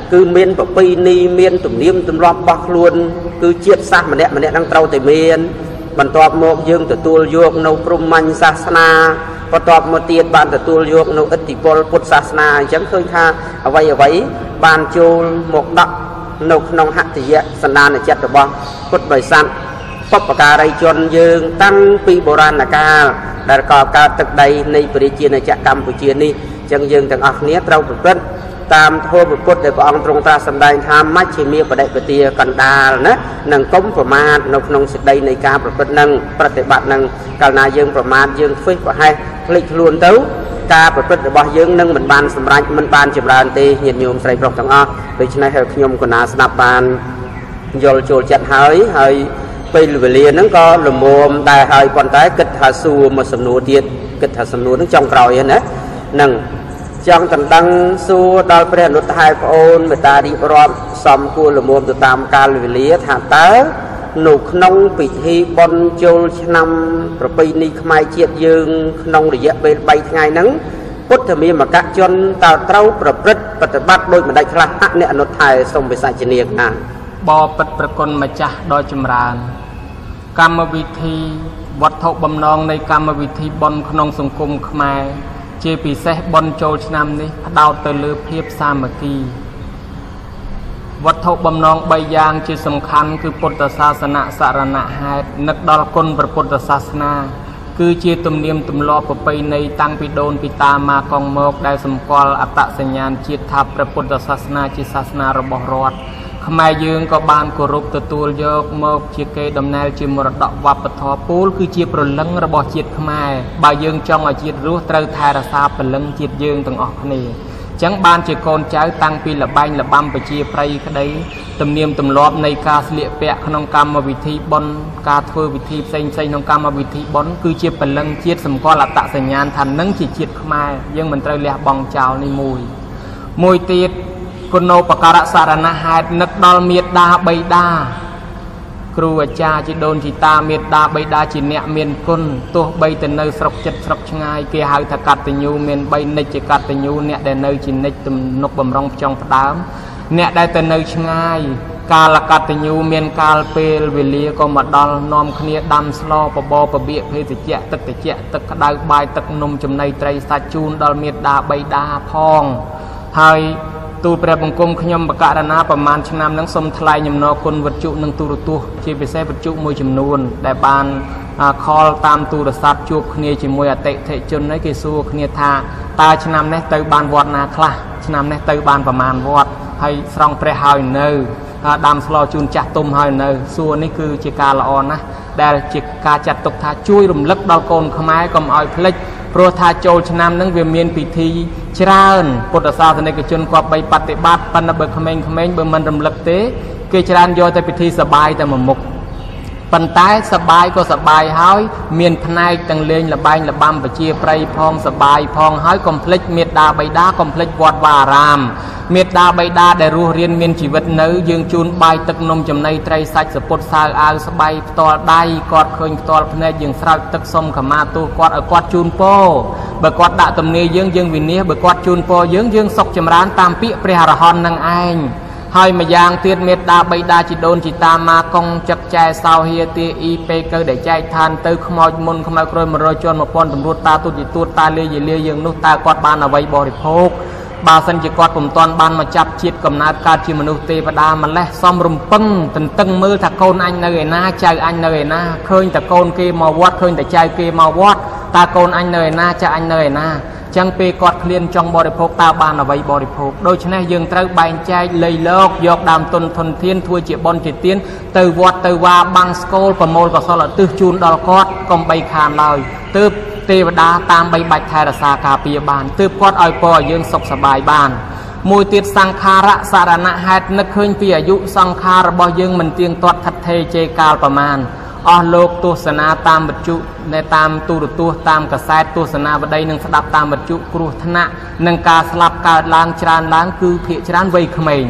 cứ miên và pi ni miên tụm niêm tụm lọp bọc luôn cứ chiết sát mà nè đang trâu tại miên bản tọp một dương từ tua yuộc nấu prum manh sasna và tọp một tiền bạn từ tua yuộc nấu ít thì pol put sasna chẳng khơi tha ở vậy bàn chôn một đặng nấu nông hạt thì sanh đan này chết rồi bom put bài săn pop cả đây chôn dương tăng pi boran là ca đã có ca thực đây này bề chia này chạy Campuchia ni chẳng dương thằng ác nét trâu bực bực tam thô bực bực để bọn trong ta sanh đan tham mắt chỉ miêu và đại bề tia cần đà nữa nâng cống của ma nông nông sự đây này ca bực bực nâng bật bạn nâng cả na dương của ma dương phích và hai lịch luôn tấu ca bực bực để bọn dương nâng mình ban sầm rạch mình ban chìm ra tê nhiệt nhôm say bọc thằng ác vì thế này nhôm của na snap ban dồi chồi chặt hơi bây giờ liền nó có là mồm đại hơi còn tái kịch hà su một sầm nụ tiền kịch hà sầm nụ nó trong còi vậy nè nằng trong tận đăng su đào bè nút hai ôn người ta đi rom xóm cua là mồm từ tam ca lười lía thả tá nụ nông bị thi bon châu năm rồi bây ni mai chiết dương nông để dẹp bên bay ngày nắng cốt thầm mà các chân tàu trâu rất bật bắt đôi mà đại khla hắc nè nút hai xong về sai chân niệm à bò bậtประกนมาจ้ะโดยจำรานกรรมวิธีวัตถุบำนองในกรรมวิธีบนขนมสังคมขมายเจปีเซบนโจชนำนี้ดาวเตลือเพียบสามัคคีวัตถุบำนองใบยางที่สำคัญคือพุทธศาสนาสารณะหายนักดอลคนประพุทธศาสนาคือเจตุมเนียมตุมลอประไปในตั้งปิโดนปิตามากองโมกได้สมกอลอัตสัญญาณจิตทับประพุทธศาสนาจิตศาสนาระบบรอดขมายยืงก็บานกรุบตัวโยกโมกเชียเกดำเนินจิมรดกวัปทอปูลคือเชียประลังระบบจิตขมายบายืงจ้องเอาจิตรู้เตาไทยรักษาประลังจิตยืงต่างออกนี่จังบานเจโกนเจ้าตั้งปีละใบละบัมไปเชียไพรคดีตำเนียมตำลอบในการเลี้ยแปะขนมกรรมวิธีบนการทัววิธีเซ็งเซ็งขนมกรรมวิธีบนคือเชียประลังจิตสมกอลัตตสัญญาณทันนั่งจิตขมายยังมันเตาเลี้ยบองเจ้าในมวยตีดคุณโนปการะสารณะหายนักดอลเมียดาใบดาครูอาจารย์จิโดนจิตาเมียดาใบดาจิเนะเมียนคุณตัวใบแต่เนยสรกจัดสรกชงายเกี่ยหายทกัดตยูเมียนใบเนจิกัดตยูเนะแต่เนยจินเนจตุนกบำรองจองพดามเนะได้แต่เนยชงายกาลกัดตยูเมียนกาลเปลเวลีก็มาดอลนอมขณีดำสโลปบปเบียเพติเจตึกเจตึกกระดาใบตึกนมจำในไตรสัจจูนดอลเมียดาใบดาพองหายตูเปรบังกรมขยมประกาศนาประมาณชนามนังสมทลายยมนอคนวัจจุนังตูรตุชีไปใช้วัจจุมวยจำนวนแต่บานคอลตามตูรศัพท์จูบขณีจิมวยเตะเทจนในกิสูขณีธาตาชนามเนตบานวอดนาคลาชนามเนตบานประมาณวอดให้สรองเปรหายเนอดำสโลจูนจัดตุ่มหายเนอส่วนนี้คือจิกาละออนนะแต่จิกาจัดตกธาช่วยรุมลึกดาวโกนขมายกำอ้อยพลิกโปรธาโจชนามนังเวียนเมียนพิธีชราญพุทธศาสนิกชนกว่าใบปฏิบัติปันเบิกเขมงเบิกมันรำลึกเตะเกจรานโยแต่พิธีสบายแต่หมุกปันท้ายสบายก็สบายหายเมียนพนายตังเลงละใบละบัมปะเชียไพรพองสบายพองหายคอมเพล็กเมตดาใบดาคอมเพล็กวอดวารามเมตดาใบดาได้รู้เรียนเมียนชีวิตเนื้อยืงจูนใบตึกนมจำในไตรสัจสปดสาวอาสบายตอได้กอดเคยตอพเนยยืงสาวตึกสมขมาตัวกอดกอดจูนโปเบิกกอดด่าตำเนียยืงวินเนียเบิกกอดจูนโปยืงศกจำร้านตามปีเปรหารหอนนางไอให้มายางเตียนเมตดาใบดาจิโดนจิตามากองจับใจสาวเฮียตีอีเปเกอร์ได้ใจทานเตอขมอยมุนขมอยกรอยมารอยจนมาปอนตำรวจตาตุจิตูตาเลียยังนุตากอดบานเอาไว้บริโภคบาสันจิกอดผมตอนบานมาจับจิตกำนัดการจิมนุษย์เทวดามันแลซ้อมรุมปังตึงมือตะโกนอันเนยนะใจอันเนยนะเคยตะโกนเกมาวอดเคยแต่ใจเกมาวอดตะโกนอันเนยนะใจอันเนยนะจังเปกอดเคลียนจองบริโภคตาบานเอาไว้บริโภคโดยเฉพาะยังเต้าใบใจเลยโลกยกดามตนทนเทียนทัวเจียบอลเจียเทียนเตวอดเตวาบังสโกลประโมลก็สลัดตื้อจูนดอลกอดกอมใบคานลอยตื้อเทวดาตามใบใบไทยรัสากาปีบานตื้อกอดอ้อยปอยังศกสบายบ้านมวยติดสังขาระสารณะหายนึกเคยปีอายุสังขารบยังมันเตียงตอดทัดเทเจกาลประมาณอโลกตัวสนาตามบรรจุในตามตูรตัวตามกระแสตัวสนาบดหนึ่งสดับตามบรรจุกรุธนะหนึ่งการสลับการล้างจานล้างคือเพียจานไวเขมร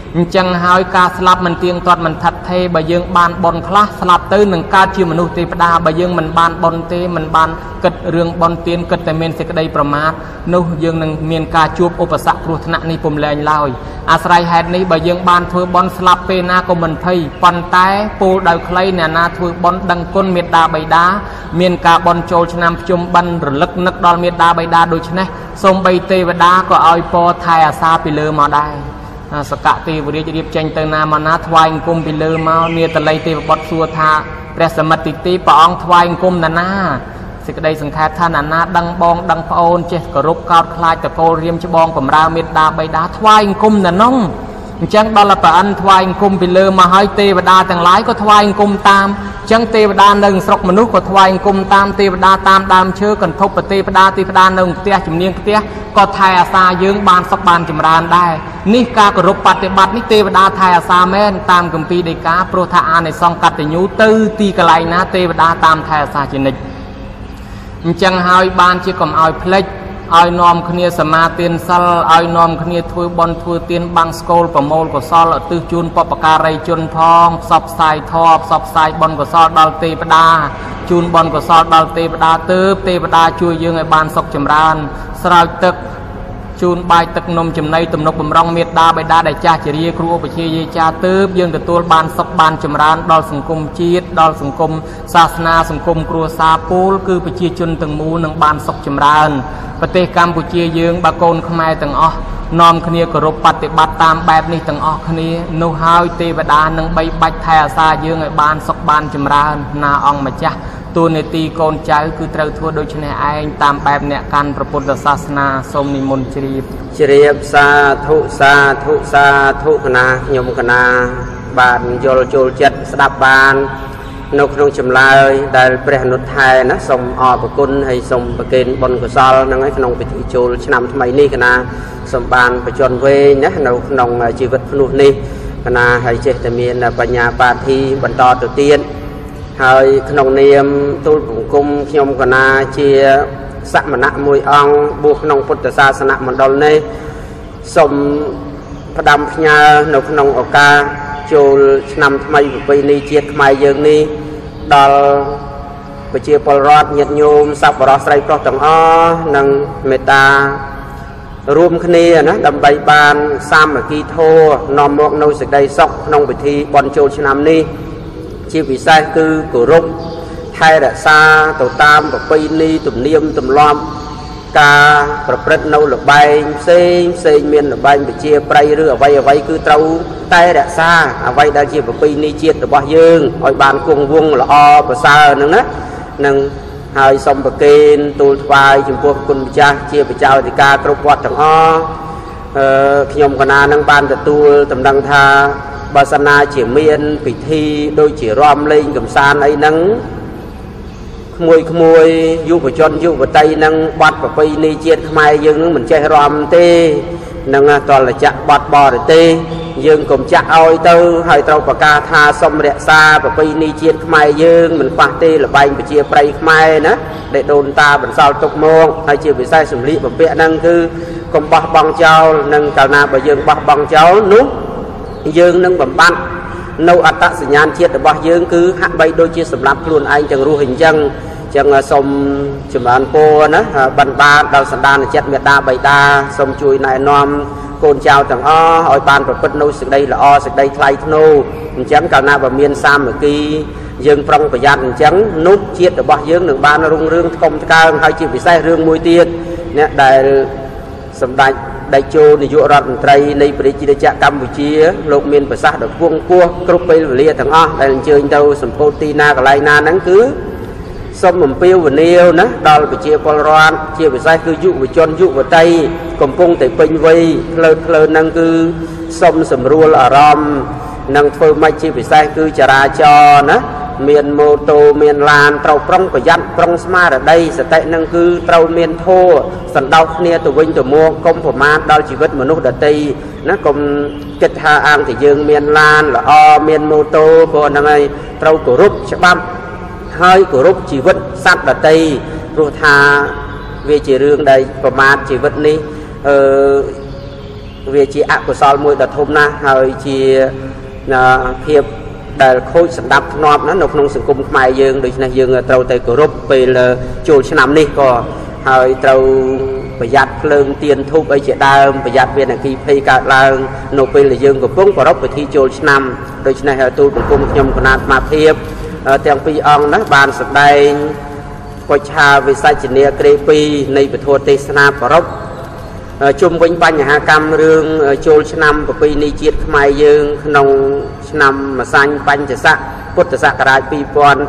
จังหายกาสลับมันเตียงตอดมันทัดเทบะยังบานบอลคลาสลับตื้นหนึ่งกาชื่อมนุษย์เทพดาบะยังมันบานบอลเตมันบานเกิดเรื่องบอลเตียนเกิดแต่เมนเสกได้ประมาทนู้ยังหนึ่งเมียนกาจูบอุปสรรคครุธนะนี้ผมแรงลอยอาศัยเหตุนี้บะยังบานถือบอลสลับเปนาก็มันไทยปันไตปูดาวใครเนี่ยนาถือบอลดังก้นเมตดาใบดาเมียนกาบอลโจลชนำจุมบันหรือลึกนึกดอลเมตดาใบดาโดยชนะทรงใบเทวดาก็เอาปอไทยอาซาไปเลยมาได้สกัดตีบริจรีบเจงเตนามานาทวายกุมไปเลยมาเนียตะไลตีบดสัวธาเปรสมัติตีปองทวายกุมนาสิกได้สังขารท่านนาดังบองดังพระโอนเจกรุบกอดคลายตะโกเรียมชบองผมราเมตดาใบดาทวายกุมน้องจังดอลปะอันทวายกุมไปเลยมาให้เทวดาต่างหลายก็ทวายกุมตามจังเทวดาหนึ่งสกมนุษย์ก็ทวายกุมตามเทวดาตามดามเชื่อกันทบปฏิปดาหนึ่งเตี้ยจุ่มเนียงเตี้ยก็ไทยอาซายืงบานสับบานจำรานได้นี่กากรุปปฏิบัตินิเทวดาไทยอาซาแม่นตามกัมปีเดกาโปรธาในซองกัตยูตื้อตีกไลนะเทวดาตามไทยอาซาจินิจังหายบานเชื่อกลมเอาเพลชเอานอมขณีสมาเตียนซัลเอานอมขณีทวบอลทวเตียนบางสโกลประโมลก็ซอลตื้อจูนปปการัยจนทองสอบสายทอบสอบสายบอลก็ซอลดอลเทวดาจูนบอลก็ซอลดอลเทวดาเติบเทวดาช่วยยืงไอ้บานศกจำรานสลายตึกจูนใบตึกนมจำในตุ่มนกบำรองเมตดาใบดาได้จ่าเฉลียครูอุปเชยจ่าเติบยืงแต่ตัวบานศกบานจำรานดอลสังคมจีดดอลสังคมศาสนาสังคมครัวซาปูลคือไปเชียจุนตึงมูหนึ่งบานศกจำรานปฏิกรรมปุเชียยืงบาโกนขมายตึงอ๋อนอมขณีกรุปปฏิบัติตามแบบนี้ตึงอ๋อขณีนูฮาวเทวดาหนึ่งใบบัดไทยอาซายืงไอ้บานศกบานจำรานนาองมาจ้ะตัวในตีโกนใจคือเตาทั่วโดยชนะเองตามแบบเนี่ยการประพุทธศาสนาสมนิมนต์จรีบสาธุสาธุสาธุคณะยมคณะบานโยลโจลเจ็ดสดับบานนกนงจำลายได้เปรนุไทยนะสมอปกุลให้สมประเกณฑ์บนกุศลนั่งให้ขนมไปที่โจลชนำทำไมนี่คณะสมบานประจนเวนะนกนงชีวิตพนุนี่คณะให้เจตมีนปัญญาปาทีบรรทอตัวเตียนให้ขนมเนียมตุลกุมขยมคณะเชียสัมณะมวยองบุขนมพุทธศาสนามันดอลในสมพระดำพญานกขนมโอกาโจลนำทำไมปีนี้เจียดขมายยืนนี้ดอลไปเชียปลรอดเงียดโยมสับรอใส่ปลอกตังอ้อนังเมตตารวมคณีนะดำใบบานสามกีโทนอมมกนสกได้ซอกนองไปทีบอลโจลนำนี้ชีวิตใส่คือกุรุไทยรักษาตัวตามกับปีนี้ตุ่มเนียมตุ่มล้อมกาประพฤตินหลบใบเซงเมียนหลบใบไปเชียไปเรือไว้คือเต้าไทยรักษาเอาไว้ได้เชียปีนี้เชียตัวบ่ยืงอ้อยบานกงวงละอภาษาหนึ่งนะหนึ่งหายสมประเกณฑ์ตูทวายจุดพวกคุณพิจารเชียไปเจ้าติกากรุบวัดทั้งอ้อขยมคณะนังบานตะตูตำดังทาบาสนาเฉียเมียนปิธีโดยเฉียรอมเล่งกับซานไอ้นังขโมยยุบจนยุบไตนังบัดปะปีนีเจียดขมายยังนึงเหมือนใจรอมเตนังตอนละจะบัดบอดเตยังกลมจะเอาเตอให้เราประกาศทาสมเดชาปะปีนีเจียดขมายยังเหมือนปะเตละใบไปเจียไปขมายนะได้โดนตาบรรซาตกมองให้เจียไปใส่สมริบะเปะนังคือกลมบักบังเจ้านังกานาบะยังบักบังเจ้านุ๊กยืงนึงแบบปั้นนอัตสัญญาณเชียดแต่บ่ยืงคือหักใบโดยเชียสำหรับครูนไอจังรู้hìnhจังสมจำนวนโปนะบรรดาดาวสันดานเจ็ดเมตตาใบดาสมจุยนายนอมโกนเจ้าต่างอ้ออ้อยปานประพฤตินูสึกได้ละอ้อสึกได้ไทยทนูจังกานาบะเมียนซ้ำเมื่อกี้ยืงปรองประหยัดจังนุ๊กเชียดแต่บ่ยืงหนึ่งบานรุ่งเรืองคมตะการให้จีบไปใส่เรื่องมวยเตียนเนี่ยได้สมได้ได้โจนยุรัฐมนตรีในประเทศจากกัมพูชีโลกเมียนภาษาดอกพวงพัวกรุบไปเรียทั้งอ้อได้เชิญเจ้าสมโพธินากลายนานั้นคือสมเปียววันเดียวนะดอลไปเชียร์พลรอนเชียร์ไปใส่คือยุบจนยุบใจกลมแต่เป็นไว้เพลินนั่งคือสมสำรวจอารมณ์นั่งเฟิร์มไม่เชียร์ไปใส่คือจราจรนะเมียนโมโตเมียนลานเต้าปรองประยัดปรองสมาร์ได้สเตนั่งคือเต้าเมียนโทสันดาวเนี่ยตัววิ่งตัวมัวกลมผมมาดาวชีวิตมนุษย์ดัตตีนะกลมเกิดหาอ่างที่ยืงเมียนลานละอเมียนโมโตพอนั่งไงเต้ากรุบฉบับให้กรุบชีวิตสัตว์ดัตตีรูธาเวจีเรื่องใดประมาทชีวิตนี้វាជាអកុសលមួយដ៏ធំណាស់ហើយជាភាពដែលខូចសម្ដាប់ធ្នាប់ណានៅក្នុងសង្គមខ្មែរយើងដូច្នេះយើងត្រូវតែគោរពពេលចូលឆ្នាំនេះក៏ហើយត្រូវប្រយ័ត្នភ្លើងទៀនធូបអីជាដើមប្រយ័ត្នមានអគ្គិភ័យកើតឡើងនៅពេលដែលយើងកំពុងប្រារព្ធពិធីចូលឆ្នាំដូច្នេះទូលបង្គំខ្ញុំគណៈអាត្មាភាពទាំងពីរអង្គណាបានសម្ដែងពុច្ឆាវិសច្ចនីក្រេ2នៃពធទេសនាប្រារព្ធជុំវិញបញ្ហាកម្មរឿងចូលឆ្នាំប្រពៃណីជាតិខ្មែរយើងក្នុងឆ្នាំម្សាញ់បញ្ញស័កពុទ្ធសករាជ2557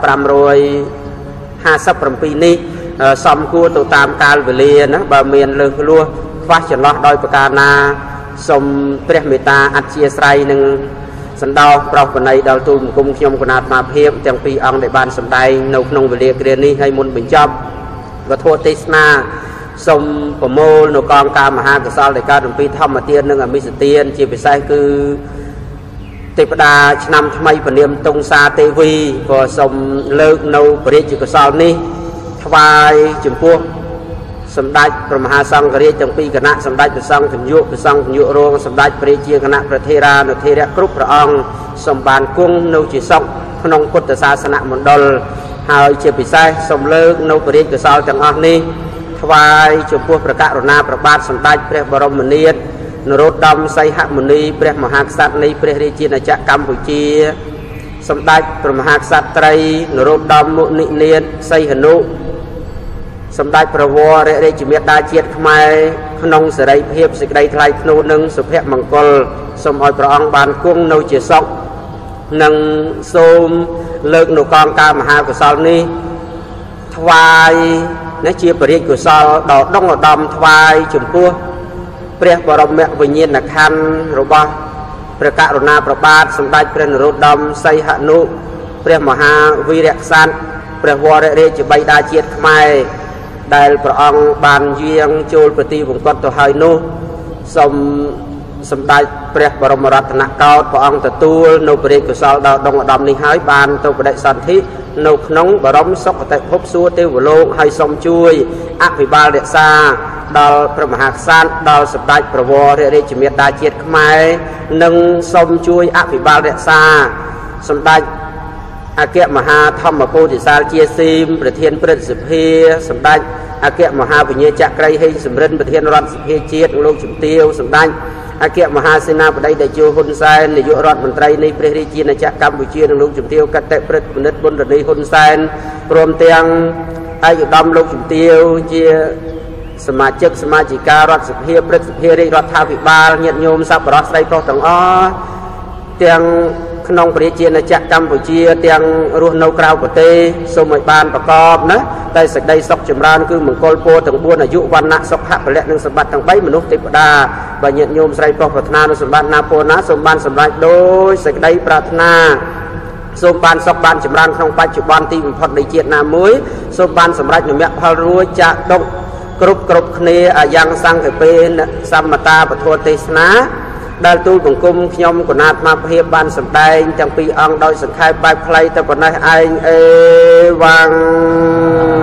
នេះសំគួរទៅតាមកាលវេលាណាបើមានលើសលួសខ្វះចន្លោះដោយប្រការណាសូមព្រះមេត្តាអធ្យាស្រ័យនឹងសន្តោសប្រោសបណីដល់ទូលបង្គំខ្ញុំគណៈអាត្មាភាពទាំងពីរអង្គដែលបានសម្ដែងនៅក្នុងវេលាគ្រានេះហើយមុនបញ្ចប់វត្ថុទេសនាសូមប្រមូលនៅកងការមហាកុសលដែលកើតអំពីធម្មទាននិងអមិសទានជាពិសេសគឺទេវតាឆ្នាំថ្មីព្រាមតុងសាទេវីក៏សូមលើកនៅព្រះរាជកុសលនេះថ្វាយចំពោះសម្ដេចព្រះមហាសង្ឃរាជទាំងពីរគណៈសម្ដេចព្រះសង្ឃទញ្ញុព្រះសង្ឃទញ្ញុរងសម្ដេចព្រះរាជាគណៈព្រះថេរានុថេរៈគ្រប់ព្រះអង្គសូមបានគង់នៅជាសុខក្នុងពុទ្ធសាសនមណ្ឌលហើយជាពិសេសសូមលើកនៅព្រះរាជកុសលទាំងអស់នេះថ្វាយចំពោះព្រះករុណាព្រះបាទសម្ដេចព្រះបរមនាថនរោត្តមសីហមុនីព្រះមហាក្សត្រនៃព្រះរាជាណាចក្រកម្ពុជាសម្ដេចព្រះមហាក្សត្រីនរោត្តមមុនិនាថសីហនុសម្ដេចព្រះវររាជមេត្តាជាតិខ្មែរក្នុងសេរីភាពសេចក្តីថ្លៃថ្នូរនិងសុភមង្គលសូមឲ្យព្រះអង្គបានគង់នៅជាសុខនិងសូមលើកនៅកងការមហាកុសលនេះថ្វាយនេះជាព្រះរាជកុសលដ៏ដងឧត្តមថ្វាយចំពោះព្រះបរមវិញ្ញាណក្ខន្ធរបស់ព្រះករុណាព្រះបាទសម្ដេចព្រះនរោត្តមសីហនុព្រះមហាវីរក្សត្រព្រះវររាជបិតាជាតិខ្មែរដែលព្រះអង្គបានយាងចូលប្រទីវង្គតទៅហើយនោះសូមសម្ដេចព្រះបរមរតនកោដ្ឋព្រះអង្គទទួលនៅព្រះរាជកុសលដ៏ដងឧត្តមនេះហើយបានទៅបដិសន្ធិនៅក្នុងបរមសុគតិភពសួគ៌ទេវលោកហើយសូមជួយអភិបាលរក្សាដល់ព្រះមហាក្សត្រដល់សម្ដេចព្រះវររាជមេត្តាជាតិខ្មែរនិងសូមជួយអភិបាលរក្សាសម្ដេចអគ្គមហាធម្មពោធិសាលជាស៊ីមប្រធានព្រឹទ្ធសភាសម្ដេចអគ្គមហាវិញ្ញាចក្រីហេងសំរិនប្រធានរដ្ឋសភាជាតិលោកជំទាវសម្ដេចអគ្គមហាសេនាបតីតេជោហ៊ុនសែននាយករដ្ឋមន្ត្រីនៃព្រះរាជាណាចក្រកម្ពុជានិងលោកជំទាវកតេព្រឹទ្ធពិនិត្យបុណ្យរនីហ៊ុនសែនព្រមទាំងឯកឧត្តមលោកជំទាវជាសមាជិកសមាជិការដ្ឋសភាព្រឹទ្ធសភារាជរដ្ឋាភិបាលញាតិញោមសប្បុរសស្រីប្រុសទាំងអស់ទាំងក្នុងព្រះរាជាណាចក្រកម្ពុជាទាំងរស់នៅក្រៅប្រទេសសូមឲ្យបានប្រកបណាតែសេចក្តីសុខចម្រើនគឺមង្គលពរទាំង4អាយុវណ្ណៈសុខៈពលៈនិងសម្បត្តិទាំង3មនុស្សទេវតាបើញាតិញោមស្រីប្រុសប្រាថ្នានូវសម្បត្តិណាពរណាសូមបានសម្រេចដោយសេចក្តីប្រាថ្នាសូមបានសុខបានចម្រើនក្នុងបច្ចុប្បន្នទីបំផុតនៃជាតិណាមួយសូមបានសម្រេចនូវមគ្គផលរួចចាកទុកគ្រប់គ្នាអាយ៉ាងសង្ឃេពេសម្មតាពធទេសនាដែលទូលបង្គំខ្ញុំគណៈអាត្មាភាពបានសម្ដែងទាំងពីរអង្គដោយសង្ខេបបែបខ្លីតែប៉ុណ្ណេះឯងអេវ៉ាំង